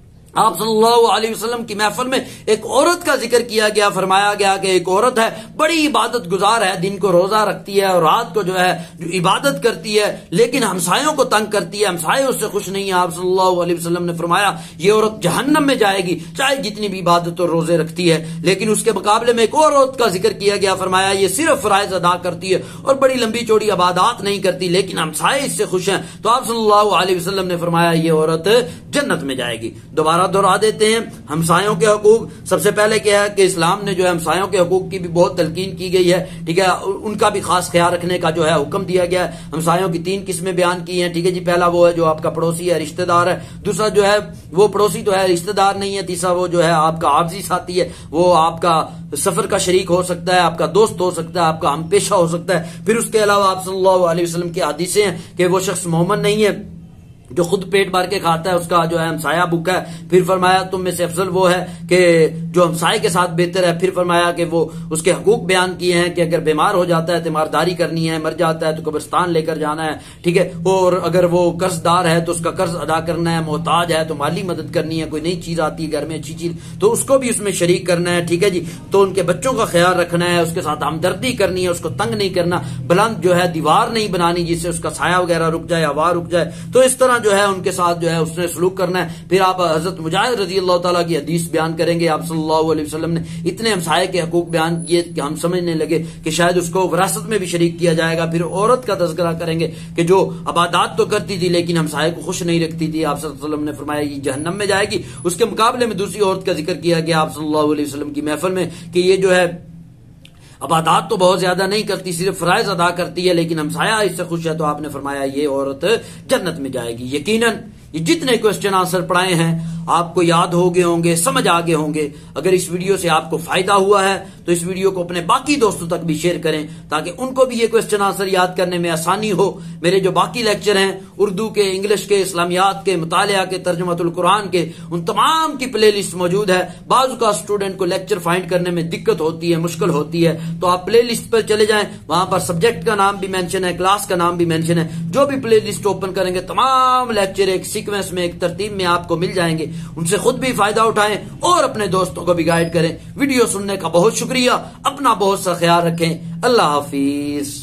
آپ صلی اللہ علیہ وسلم کی محفل میں ایک عورت کا ذکر کیا گیا، فرمایا گیا کہ ایک عورت ہے بڑی عبادت گزار ہے، دن کو روزہ رکھتی ہے اور رات کو جو ہے جو عبادت کرتی ہے، لیکن ہمسایوں کو تنگ کرتی ہے، ہمسائے اس سے خوش نہیں ہیں۔ آپ صلی اللہ علیہ وسلم نے فرمایا یہ عورت جہنم میں جائے گی، چاہے جتنی بھی عبادت اور روزے رکھتی ہے۔ لیکن اس کے مقابلے میں ایک اور عورت کا ذکر کیا گیا، فرمایا یہ صرف فرائض ادا کرتی ہے اور بڑی لمبی چوڑی عبادات نہیں کرتی، لیکن ہمسائے اس سے خوش ہیں۔ تو آپ صلی اللہ علیہ وسلم نے فرمایا یہ عورت جنت میں جائے گی۔ دوبارہ دہرا دیتے ہیں ہمسایوں کے حقوق۔ سب سے پہلے کیا ہے کہ اسلام نے جو ہے ہمسایوں کے حقوق کی بھی بہت تلقین کی گئی ہے، ٹھیک ہے، ان کا بھی خاص خیال رکھنے کا جو ہے حکم دیا گیا ہے۔ ہمسایوں کی تین قسمیں بیان کی ہیں، ٹھیک ہے جی۔ پہلا وہ ہے جو آپ کا پڑوسی ہے، رشتہ دار ہے، دوسرا جو ہے وہ پڑوسی تو ہے رشتہ دار نہیں ہے، تیسرا وہ جو ہے آپ کا عارضی ساتھی ہے، وہ آپ کا سفر کا شریک ہو سکتا ہے، آپ کا دوست ہو سکتا ہے، آپ کا ہم پیشہ ہو سکتا ہے۔ پھر اس کے علاوہ آپ صلی اللہ علیہ وسلم کی حدیثیں ہیں کہ وہ شخص مومن نہیں ہے جو خود پیٹ بھر کے کھاتا ہے، اس کا جو ہے ہمسایہ بھوکا ہے۔ پھر فرمایا تم میں سے افضل وہ ہے کہ جو ہمسائے کے ساتھ بہتر ہے۔ پھر فرمایا کہ وہ اس کے حقوق بیان کیے ہیں کہ اگر بیمار ہو جاتا ہے تیمارداری کرنی ہے، مر جاتا ہے تو قبرستان لے کر جانا ہے، ٹھیک ہے، اور اگر وہ قرض دار ہے تو اس کا قرض ادا کرنا ہے، محتاج ہے تو مالی مدد کرنی ہے، کوئی نئی چیز آتی ہے گھر میں اچھی چیز تو اس کو بھی اس میں شریک کرنا ہے، ٹھیک ہے جی۔ تو ان کے بچوں کا خیال رکھنا ہے، اس کے ساتھ ہمدردی کرنی ہے، اس کو تنگ نہیں کرنا، بلند جو ہے دیوار نہیں بنانی جس سے اس کا سایہ وغیرہ رک جائے، ہوا رک جائے، تو اس طرح جو ہے ان کے ساتھ جو ہے اس نے سلوک کرنا ہے۔ پھر آپ حضرت مجاہد رضی اللہ تعالیٰ کی حدیث بیان کریں گے، آپ صلی اللہ علیہ وسلم نے اتنے ہمسائے کے حقوق بیان کیے کہ ہم سمجھنے لگے کہ شاید اس کو وراثت میں بھی شریک کیا جائے گا۔ پھر عورت کا تذکرہ کریں گے کہ جو عبادات تو کرتی تھی لیکن ہمسائے کو خوش نہیں رکھتی تھی، آپ صلی اللہ علیہ وسلم نے فرمایا یہ جہنم میں جائے گی۔ اس کے مقابلے میں دوسری عورت کا ذکر کیا گیا آپ صلی اللہ علیہ وسلم کی محفل میں کہ یہ جو ہے عبادات تو بہت زیادہ نہیں کرتی، صرف فرائض ادا کرتی ہے، لیکن ہمسایہ اس سے خوش ہے، تو آپ نے فرمایا یہ عورت جنت میں جائے گی۔ یقیناً یہ جتنے کوسچن آنسر پڑھائے ہیں آپ کو یاد ہو گئے ہوں گے، سمجھ آگے ہوں گے۔ اگر اس ویڈیو سے آپ کو فائدہ ہوا ہے تو اس ویڈیو کو اپنے باقی دوستوں تک بھی شیئر کریں تاکہ ان کو بھی یہ کوسچن آنسر یاد کرنے میں آسانی ہو۔ میرے جو باقی لیکچر ہیں اردو کے، انگلش کے، اسلامیات کے، مطالعہ کے، ترجمۃ القرآن کے، ان تمام کی پلے لسٹ موجود ہے۔ بعض کا اسٹوڈنٹ کو لیکچر فائنڈ کرنے میں دقت ہوتی ہے، مشکل ہوتی ہے، تو آپ پلے لسٹ پر چلے جائیں، وہاں پر سبجیکٹ کا نام بھی مینشن ہے، کلاس کا نام بھی مینشن ہے۔ جو بھی پلے لسٹ اوپن کریں گے تمام لیکچر ایک سیکوینس میں، ایک ترتیب میں آپ کو مل جائیں گے۔ ان سے خود بھی فائدہ اٹھائیں اور اپنے دوستوں کو بھی گائیڈ کریں۔ ویڈیو سننے کا بہت شکریہ، اپنا بہت سا خیال رکھیں، اللہ حافظ۔